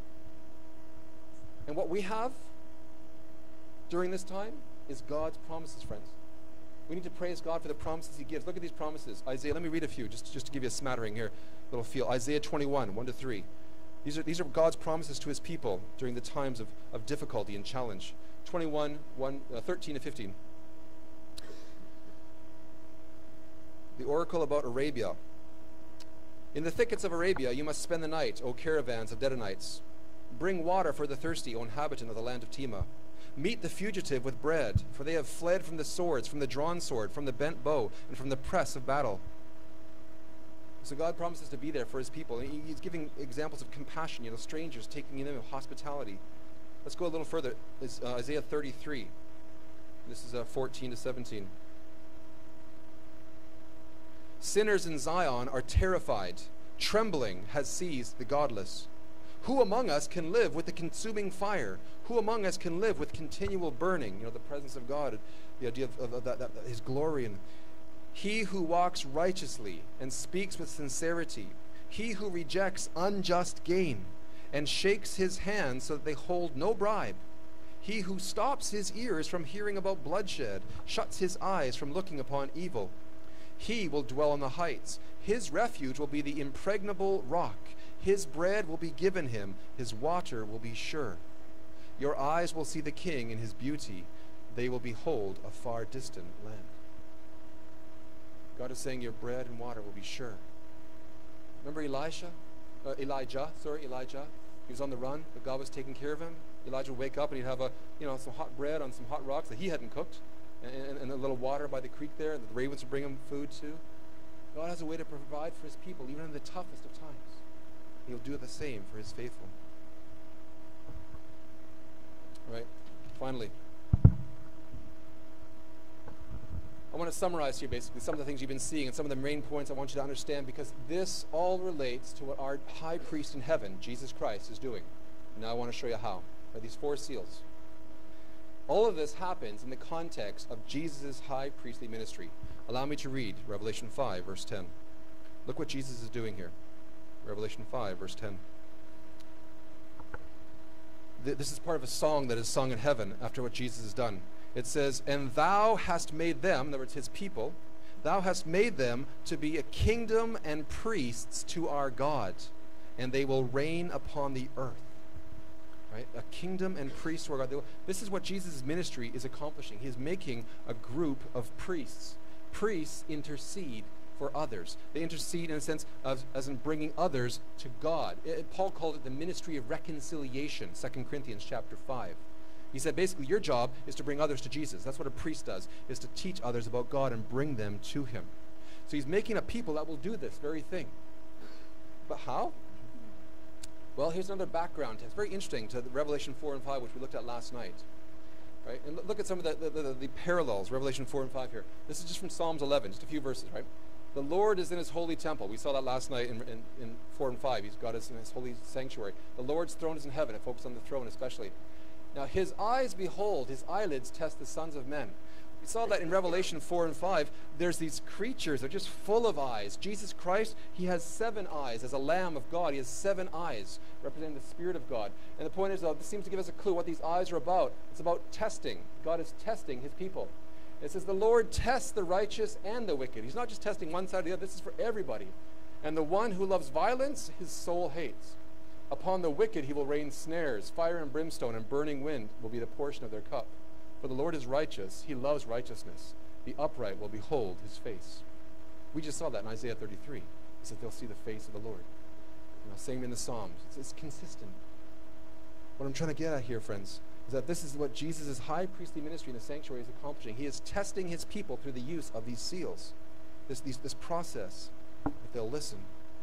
And what we have during this time is God's promises, friends. We need to praise God for the promises he gives. Look at these promises. Isaiah, let me read a few, just, just to give you a smattering here, a little feel. Isaiah twenty-one, one to three. These are, these are God's promises to his people during the times of, of difficulty and challenge. twenty-one, one, uh, thirteen to fifteen. The oracle about Arabia. In the thickets of Arabia you must spend the night, O caravans of Dedanites. Bring water for the thirsty, O inhabitant of the land of Tema. Meet the fugitive with bread, for they have fled from the swords, from the drawn sword, from the bent bow, and from the press of battle. So God promises to be there for his people. And he's giving examples of compassion, you know, strangers, taking them of hospitality. Let's go a little further. It's uh, Isaiah thirty-three. This is uh, fourteen to seventeen. Sinners in Zion are terrified. Trembling has seized the godless. Who among us can live with the consuming fire? Who among us can live with continual burning? You know, the presence of God, the idea of, of, of that, that, his glory. And he who walks righteously and speaks with sincerity, he who rejects unjust gain and shakes his hands so that they hold no bribe, He who stops his ears from hearing about bloodshed, shuts his eyes from looking upon evil. He will dwell on the heights. His refuge will be the impregnable rock. His bread will be given him. His water will be sure. Your eyes will see the king in his beauty. They will behold a far distant land. God is saying your bread and water will be sure. Remember Elisha? Uh, Elijah, sorry, Elijah. He was on the run, but God was taking care of him. Elijah would wake up and he'd have a, you know, some hot bread on some hot rocks that he hadn't cooked, and, and, and a little water by the creek there, and the ravens would bring him food too. God has a way to provide for his people, even in the toughest of times. He'll do the same for his faithful. Right? Finally, I want to summarize here basically some of the things you've been seeing and some of the main points I want you to understand, because this all relates to what our high priest in heaven, Jesus Christ, is doing. Now I want to show you how. By these four seals. All of this happens in the context of Jesus' high priestly ministry. Allow me to read Revelation five, verse ten. Look what Jesus is doing here. Revelation five, verse ten. Th- this is part of a song that is sung in heaven after what Jesus has done. It says, "And thou hast made them," in other words, his people, "thou hast made them to be a kingdom and priests to our God, and they will reign upon the earth." Right? A kingdom and priests to our God. Will, this is what Jesus' ministry is accomplishing. He is making a group of priests. Priests intercede for others. They intercede in a sense of, as in bringing others to God. It, Paul called it the ministry of reconciliation, Second Corinthians chapter five. He said basically your job is to bring others to Jesus. That's what a priest does, is to teach others about God and bring them to him. So he's making a people that will do this very thing. But how? Well, here's another background text. Very interesting to the Revelation four and five, which we looked at last night. Right? And look at some of the, the, the, the parallels, Revelation four and five here. This is just from Psalms eleven, just a few verses, right? The Lord is in his holy temple. We saw that last night in, in, in four and five. He's got us in his holy sanctuary. The Lord's throne is in heaven. It focuses on the throne especially. Now, his eyes behold, his eyelids test the sons of men. We saw that in Revelation four and five. There's these creatures. They're just full of eyes. Jesus Christ, he has seven eyes. As a Lamb of God, he has seven eyes, representing the Spirit of God. And the point is, though, this seems to give us a clue what these eyes are about. It's about testing. God is testing his people. It says, the Lord tests the righteous and the wicked. He's not just testing one side or the other. This is for everybody. And the one who loves violence, his soul hates. Upon the wicked he will rain snares. Fire and brimstone and burning wind will be the portion of their cup. For the Lord is righteous. He loves righteousness. The upright will behold his face. We just saw that in Isaiah thirty-three. He said they'll see the face of the Lord. You know, same in the Psalms. It's, it's consistent. What I'm trying to get at here, friends, is that this is what Jesus' high priestly ministry in the sanctuary is accomplishing. He is testing his people through the use of these seals, this, these, this process, if they'll listen.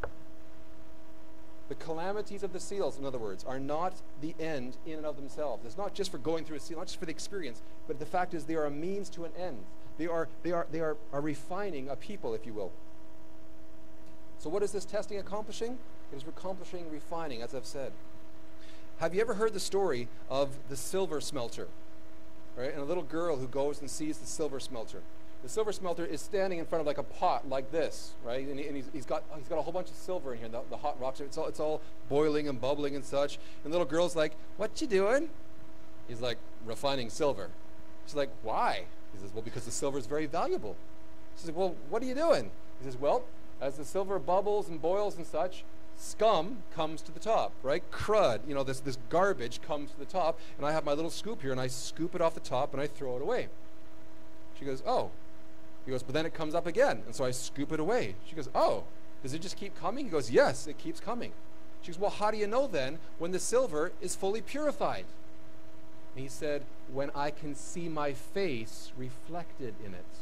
The calamities of the seals, in other words, are not the end in and of themselves. It's not just for going through a seal, not just for the experience, but the fact is they are a means to an end. They are, they are, they are, are refining a people, if you will. So what is this testing accomplishing? It is accomplishing refining, as I've said. Have you ever heard the story of the silver smelter? Right? And a little girl who goes and sees the silver smelter. The silver smelter is standing in front of like a pot like this, right? And, he, and he's, he's got he's got a whole bunch of silver in here. The, the hot rocks, it's all it's all boiling and bubbling and such. And the little girl's like, "What you doing?" He's like, "Refining silver." She's like, "Why?" He says, "Well, because the silver is very valuable." She's like, "Well, what are you doing?" He says, "Well, as the silver bubbles and boils and such, scum comes to the top, right? Crud, you know, this this garbage comes to the top, and I have my little scoop here, and I scoop it off the top and I throw it away." She goes, "Oh." He goes, "But then it comes up again, and so I scoop it away." She goes, "Oh, does it just keep coming?" He goes, "Yes, it keeps coming." She goes, "Well, how do you know then when the silver is fully purified?" And he said, "When I can see my face reflected in it.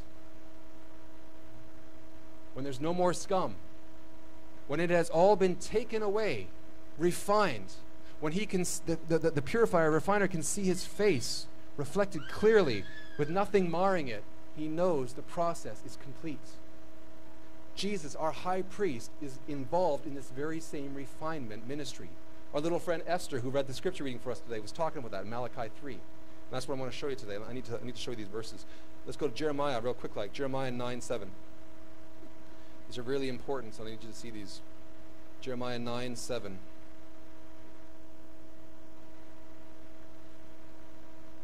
When there's no more scum. When it has all been taken away, refined. When he can, the, the, the purifier, refiner can see his face reflected clearly with nothing marring it. He knows the process is complete." Jesus, our high priest, is involved in this very same refinement ministry. Our little friend Esther, who read the scripture reading for us today, was talking about that in Malachi three. And that's what I want to show you today. I need to, I need to show you these verses. Let's go to Jeremiah real quick, like Jeremiah nine seven. These are really important, so I need you to see these. Jeremiah nine seven.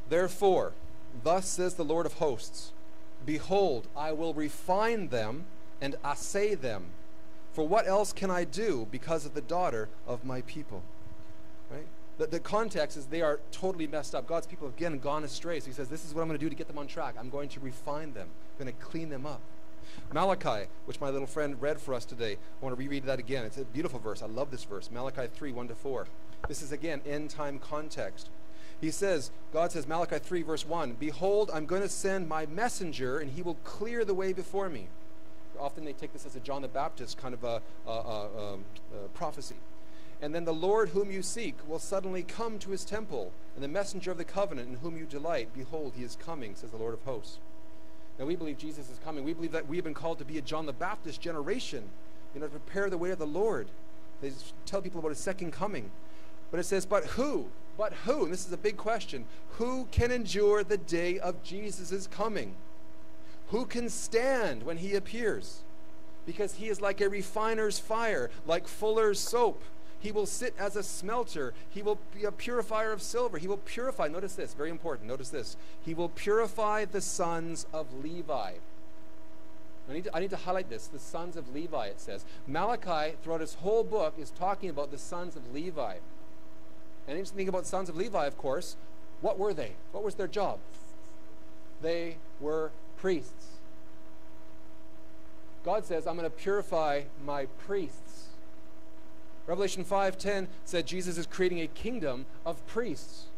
Therefore, thus says the Lord of hosts, behold, I will refine them and assay them. For what else can I do because of the daughter of my people? Right? The, the context is they are totally messed up. God's people have again gone astray. So he says, this is what I'm going to do to get them on track. I'm going to refine them. I'm going to clean them up. Malachi, which my little friend read for us today, I want to reread that again. It's a beautiful verse. I love this verse. Malachi three, one to four. This is again end time context. He says, God says, Malachi three, verse one, behold, I'm going to send my messenger, and he will clear the way before me. Often they take this as a John the Baptist kind of a, a, a, a, a prophecy. And then the Lord whom you seek will suddenly come to his temple, and the messenger of the covenant in whom you delight, behold, he is coming, says the Lord of hosts. Now we believe Jesus is coming. We believe that we have been called to be a John the Baptist generation, you know, to prepare the way of the Lord. They tell people about his second coming. But it says, but who? But who? And this is a big question. Who can endure the day of Jesus' coming? Who can stand when he appears? Because he is like a refiner's fire, like fuller's soap. He will sit as a smelter. He will be a purifier of silver. He will purify. Notice this, very important. Notice this. He will purify the sons of Levi. I need, to, I need to highlight this. The sons of Levi, it says. Malachi, throughout his whole book, is talking about the sons of Levi. And interesting thing about sons of Levi, of course, what were they? What was their job? They were priests. God says, I'm going to purify my priests. Revelation five ten said Jesus is creating a kingdom of priests.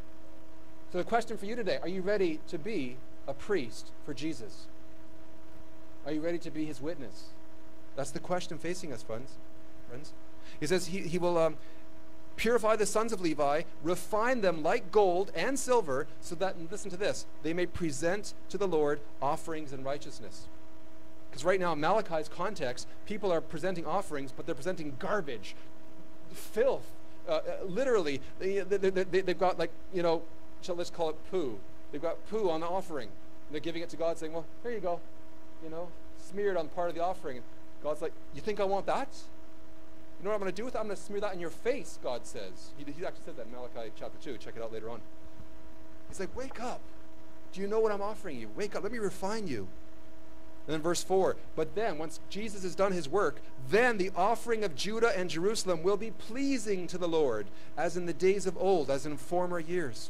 So the question for you today, are you ready to be a priest for Jesus? Are you ready to be his witness? That's the question facing us, friends. Friends, he says he, he will um, purify the sons of Levi, refine them like gold and silver, so that, and listen to this, they may present to the Lord offerings in righteousness. Because right now, in Malachi's context, people are presenting offerings, but they're presenting garbage, filth. Uh, uh, literally, they, they, they, they, they've got like, you know, let's call it poo. They've got poo on the offering. And they're giving it to God saying, well, here you go. You know, smeared on part of the offering. And God's like, you think I want that? You know what I'm going to do with it? I'm going to smear that in your face, God says. He, he actually says that in Malachi chapter two. Check it out later on. He's like, wake up. Do you know what I'm offering you? Wake up. Let me refine you. And then verse four, but then, once Jesus has done his work, then the offering of Judah and Jerusalem will be pleasing to the Lord, as in the days of old, as in former years.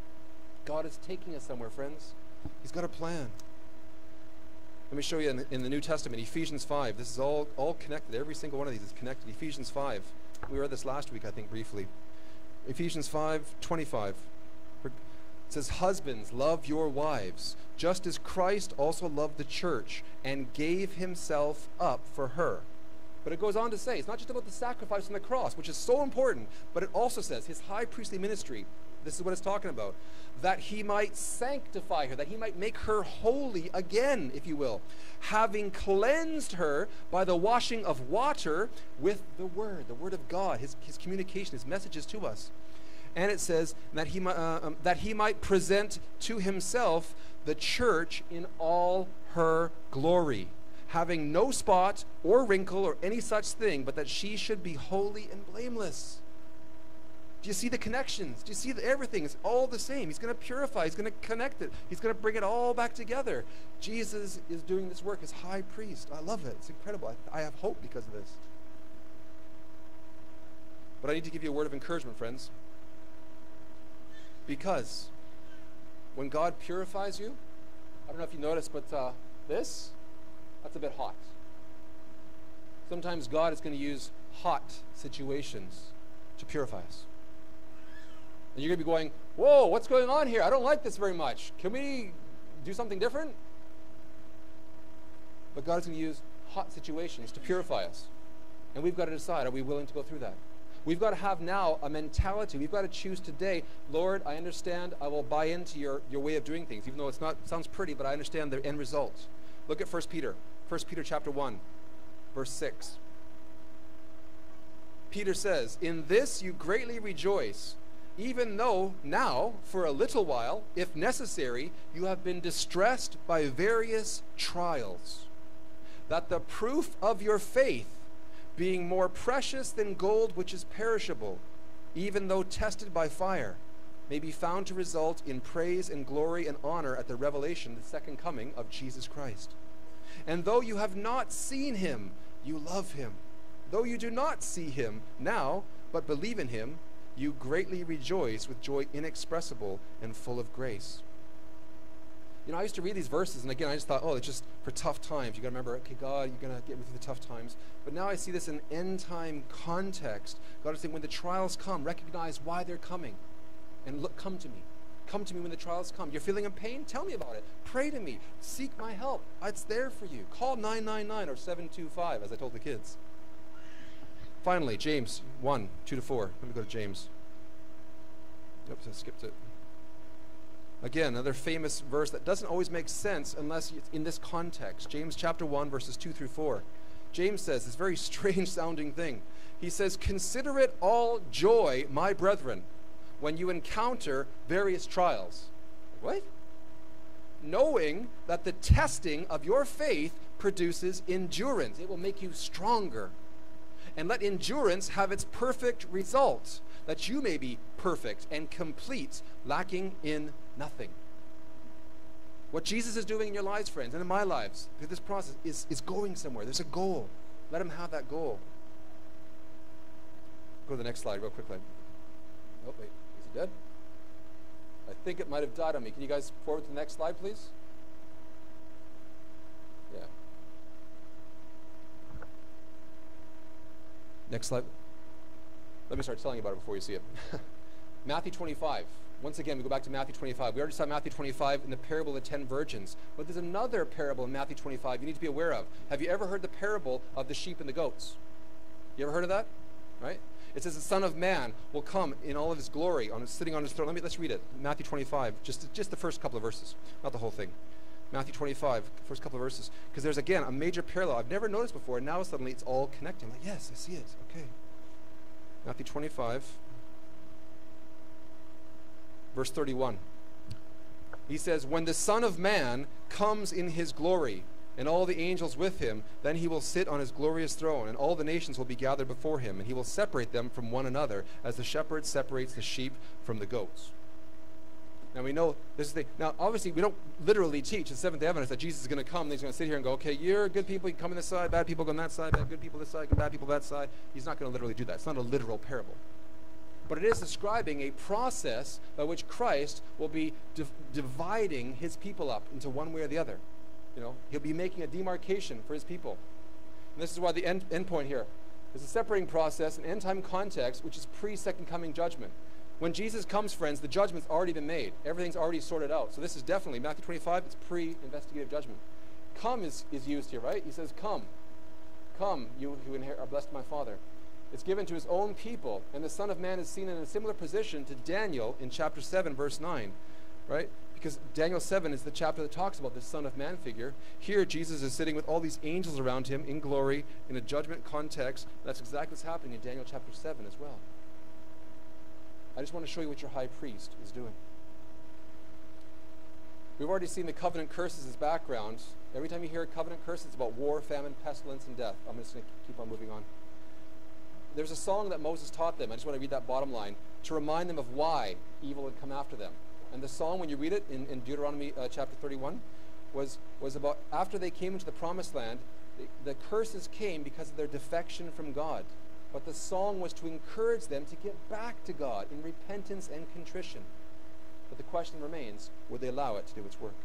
God is taking us somewhere, friends. He's got a plan. Let me show you in the, in the New Testament, Ephesians five. This is all, all connected. Every single one of these is connected. Ephesians five. We read this last week, I think, briefly. Ephesians five twenty-five. It says, husbands, love your wives, just as Christ also loved the church and gave himself up for her. But it goes on to say, it's not just about the sacrifice on the cross, which is so important, but it also says his high priestly ministry, this is what it's talking about, that he might sanctify her, that he might make her holy again, if you will, having cleansed her by the washing of water with the word, the word of God, his, his communication, his messages to us. And it says that he, uh, um, that he might present to himself the church in all her glory, having no spot or wrinkle or any such thing, but that she should be holy and blameless. Do you see the connections? Do you see that everything is all the same? He's going to purify. He's going to connect it. He's going to bring it all back together. Jesus is doing this work as high priest. I love it. It's incredible. I, I have hope because of this. But I need to give you a word of encouragement, friends. Because when God purifies you, I don't know if you noticed, but uh, this, that's a bit hot. Sometimes God is going to use hot situations to purify us. And you're going to be going, whoa, what's going on here? I don't like this very much. Can we do something different? But God is going to use hot situations to purify us. And we've got to decide, are we willing to go through that? We've got to have now a mentality. We've got to choose today, Lord, I understand. I will buy into your, your way of doing things, even though it's not sounds pretty, but I understand the end result. Look at First Peter. First Peter chapter one, verse six. Peter says, in this you greatly rejoice, even though now, for a little while, if necessary, you have been distressed by various trials, that the proof of your faith, being more precious than gold which is perishable, even though tested by fire, may be found to result in praise and glory and honor at the revelation, the second coming of Jesus Christ. And though you have not seen him, you love him. Though you do not see him now, but believe in him, you greatly rejoice with joy inexpressible and full of grace. You know, I used to read these verses, and again, I just thought, oh, it's just for tough times. You got to remember, okay, God, you're going to get me through the tough times. But now I see this in end-time context. God is saying, when the trials come, recognize why they're coming, and look, come to me. Come to me when the trials come. You're feeling in pain? Tell me about it. Pray to me. Seek my help. It's there for you. Call nine nine nine or seven two five, as I told the kids. Finally, James one, two to four. Let me go to James. Oops, I skipped it. Again, another famous verse that doesn't always make sense unless it's in this context. James chapter one, verses two through four. James says this very strange sounding thing. He says, "Consider it all joy, my brethren, when you encounter various trials." What? "Knowing that the testing of your faith produces endurance." It will make you stronger. "And let endurance have its perfect result, that you may be perfect and complete, lacking in nothing." What Jesus is doing in your lives, friends, and in my lives, through this process, is, is going somewhere. There's a goal. Let him have that goal. Go to the next slide real quickly. Oh, wait. Is it dead? I think it might have died on me. Can you guys forward to the next slide, please? Yeah. Next slide. Let me start telling you about it before you see it. Matthew twenty-five. Once again, we go back to Matthew twenty-five. We already saw Matthew twenty-five in the parable of the ten virgins. But there's another parable in Matthew twenty-five you need to be aware of. Have you ever heard the parable of the sheep and the goats? You ever heard of that? Right? It says the Son of Man will come in all of his glory, on sitting on his throne. Let me, let's read it. Matthew twenty-five, just, just the first couple of verses, not the whole thing. Matthew twenty-five, first couple of verses. Because there's, again, a major parallel I've never noticed before, and now suddenly it's all connecting. I'm like, yes, I see it. Okay. Matthew twenty-five, verse thirty-one. He says, "When the Son of Man comes in his glory, and all the angels with him, then he will sit on his glorious throne, and all the nations will be gathered before him, and he will separate them from one another, as the shepherd separates the sheep from the goats." Now we know this is the, now obviously we don't literally teach in Seventh-day Adventists that Jesus is going to come, and he's going to sit here and go, okay, you're good people, you can come on this side, bad people go on that side, bad good people this side, bad people that side. He's not going to literally do that. It's not a literal parable. But it is describing a process by which Christ will be div dividing his people up into one way or the other. You know, he'll be making a demarcation for his people. And this is why the end, end point here is a separating process, an end-time context, which is pre-second coming judgment. When Jesus comes, friends, the judgment's already been made. Everything's already sorted out. So this is definitely, Matthew twenty-five, it's pre-investigative judgment. Come is, is used here, right? He says, come. Come, you who inherit, are blessed by my Father. It's given to his own people, and the Son of Man is seen in a similar position to Daniel in chapter seven, verse nine, right? Because Daniel seven is the chapter that talks about this Son of Man figure. Here, Jesus is sitting with all these angels around him in glory, in a judgment context. That's exactly what's happening in Daniel chapter seven as well. I just want to show you what your high priest is doing. We've already seen the covenant curses as background. Every time you hear a covenant curse, it's about war, famine, pestilence, and death. I'm just going to keep on moving on. There's a song that Moses taught them. I just want to read that bottom line to remind them of why evil would come after them. And the song, when you read it in, in Deuteronomy uh, chapter thirty-one, was, was about after they came into the promised land, the, the curses came because of their defection from God. But the song was to encourage them to get back to God in repentance and contrition. But the question remains, would they allow it to do its work?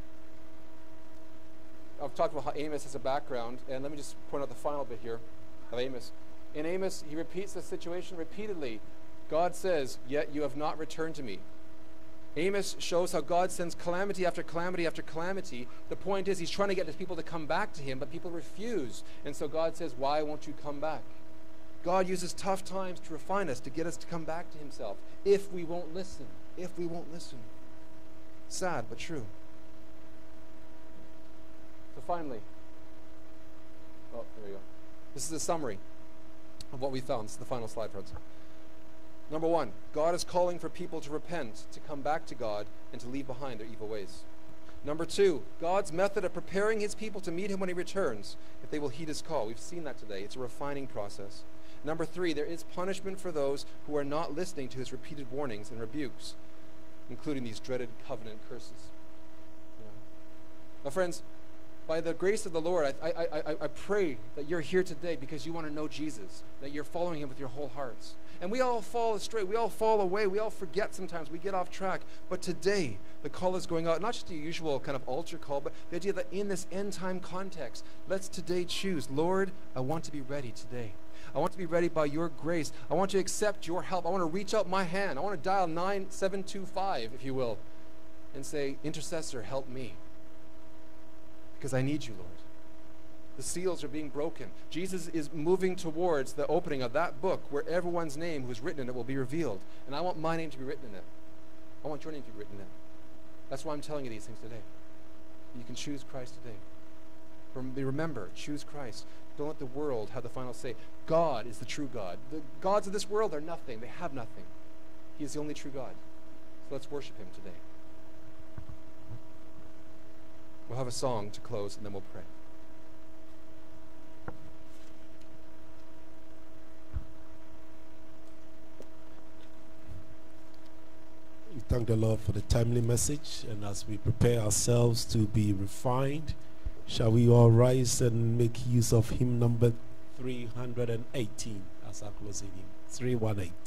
I've talked about how Amos has a background, and let me just point out the final bit here of Amos. In Amos, he repeats the situation repeatedly. God says, "Yet you have not returned to me." Amos shows how God sends calamity after calamity after calamity. The point is, he's trying to get his people to come back to him, but people refuse. And so God says, why won't you come back? God uses tough times to refine us, to get us to come back to himself, if we won't listen. If we won't listen. Sad, but true. So finally, oh, there you go. This is a summary of what we found. This is the final slide, friends. Number one, God is calling for people to repent, to come back to God, and to leave behind their evil ways. Number two, God's method of preparing his people to meet him when he returns, if they will heed his call. We've seen that today. It's a refining process. Number three, there is punishment for those who are not listening to his repeated warnings and rebukes. including these dreaded covenant curses. You know? Now, friends, by the grace of the Lord, I, I, I, I pray that you're here today because you want to know Jesus, that you're following him with your whole hearts. And we all fall astray. We all fall away. We all forget sometimes. We get off track. But today, the call is going out, not just the usual kind of altar call, but the idea that in this end-time context, let's today choose, Lord, I want to be ready today. I want to be ready by your grace. I want to accept your help. I want to reach out my hand. I want to dial nine seven two five, if you will, and say, intercessor, help me. Because I need you, Lord. The seals are being broken. Jesus is moving towards the opening of that book where everyone's name who's written in it will be revealed. And I want my name to be written in it. I want your name to be written in it. That's why I'm telling you these things today. You can choose Christ today. Remember, choose Christ. Don't let the world have the final say. God is the true God. The gods of this world are nothing. They have nothing. He is the only true God. So let's worship him today. We'll have a song to close, and then we'll pray. We thank the Lord for the timely message, and as we prepare ourselves to be refined, shall we all rise and make use of hymn number three hundred eighteen as our closing hymn? three one eight.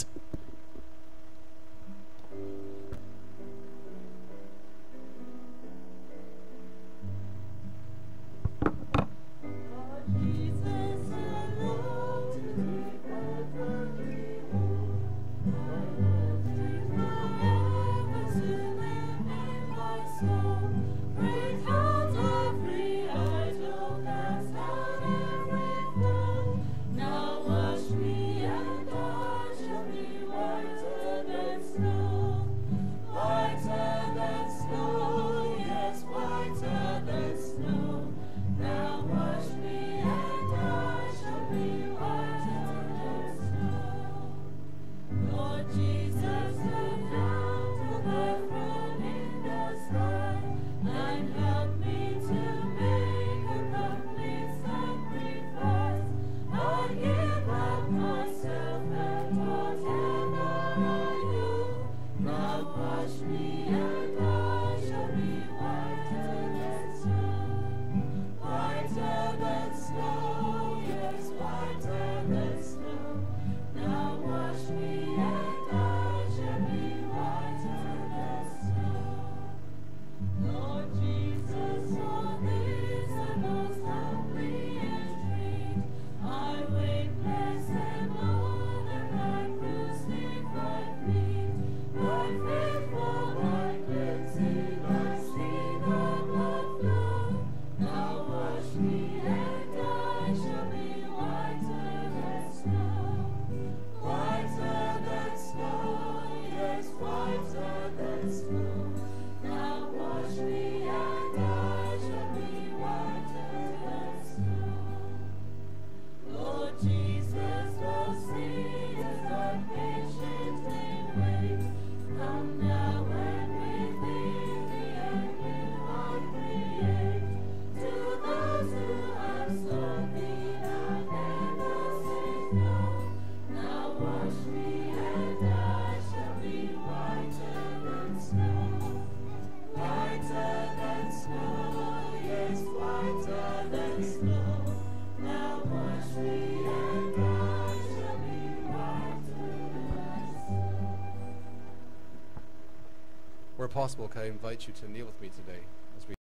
Where possible, can I invite you to kneel with me today?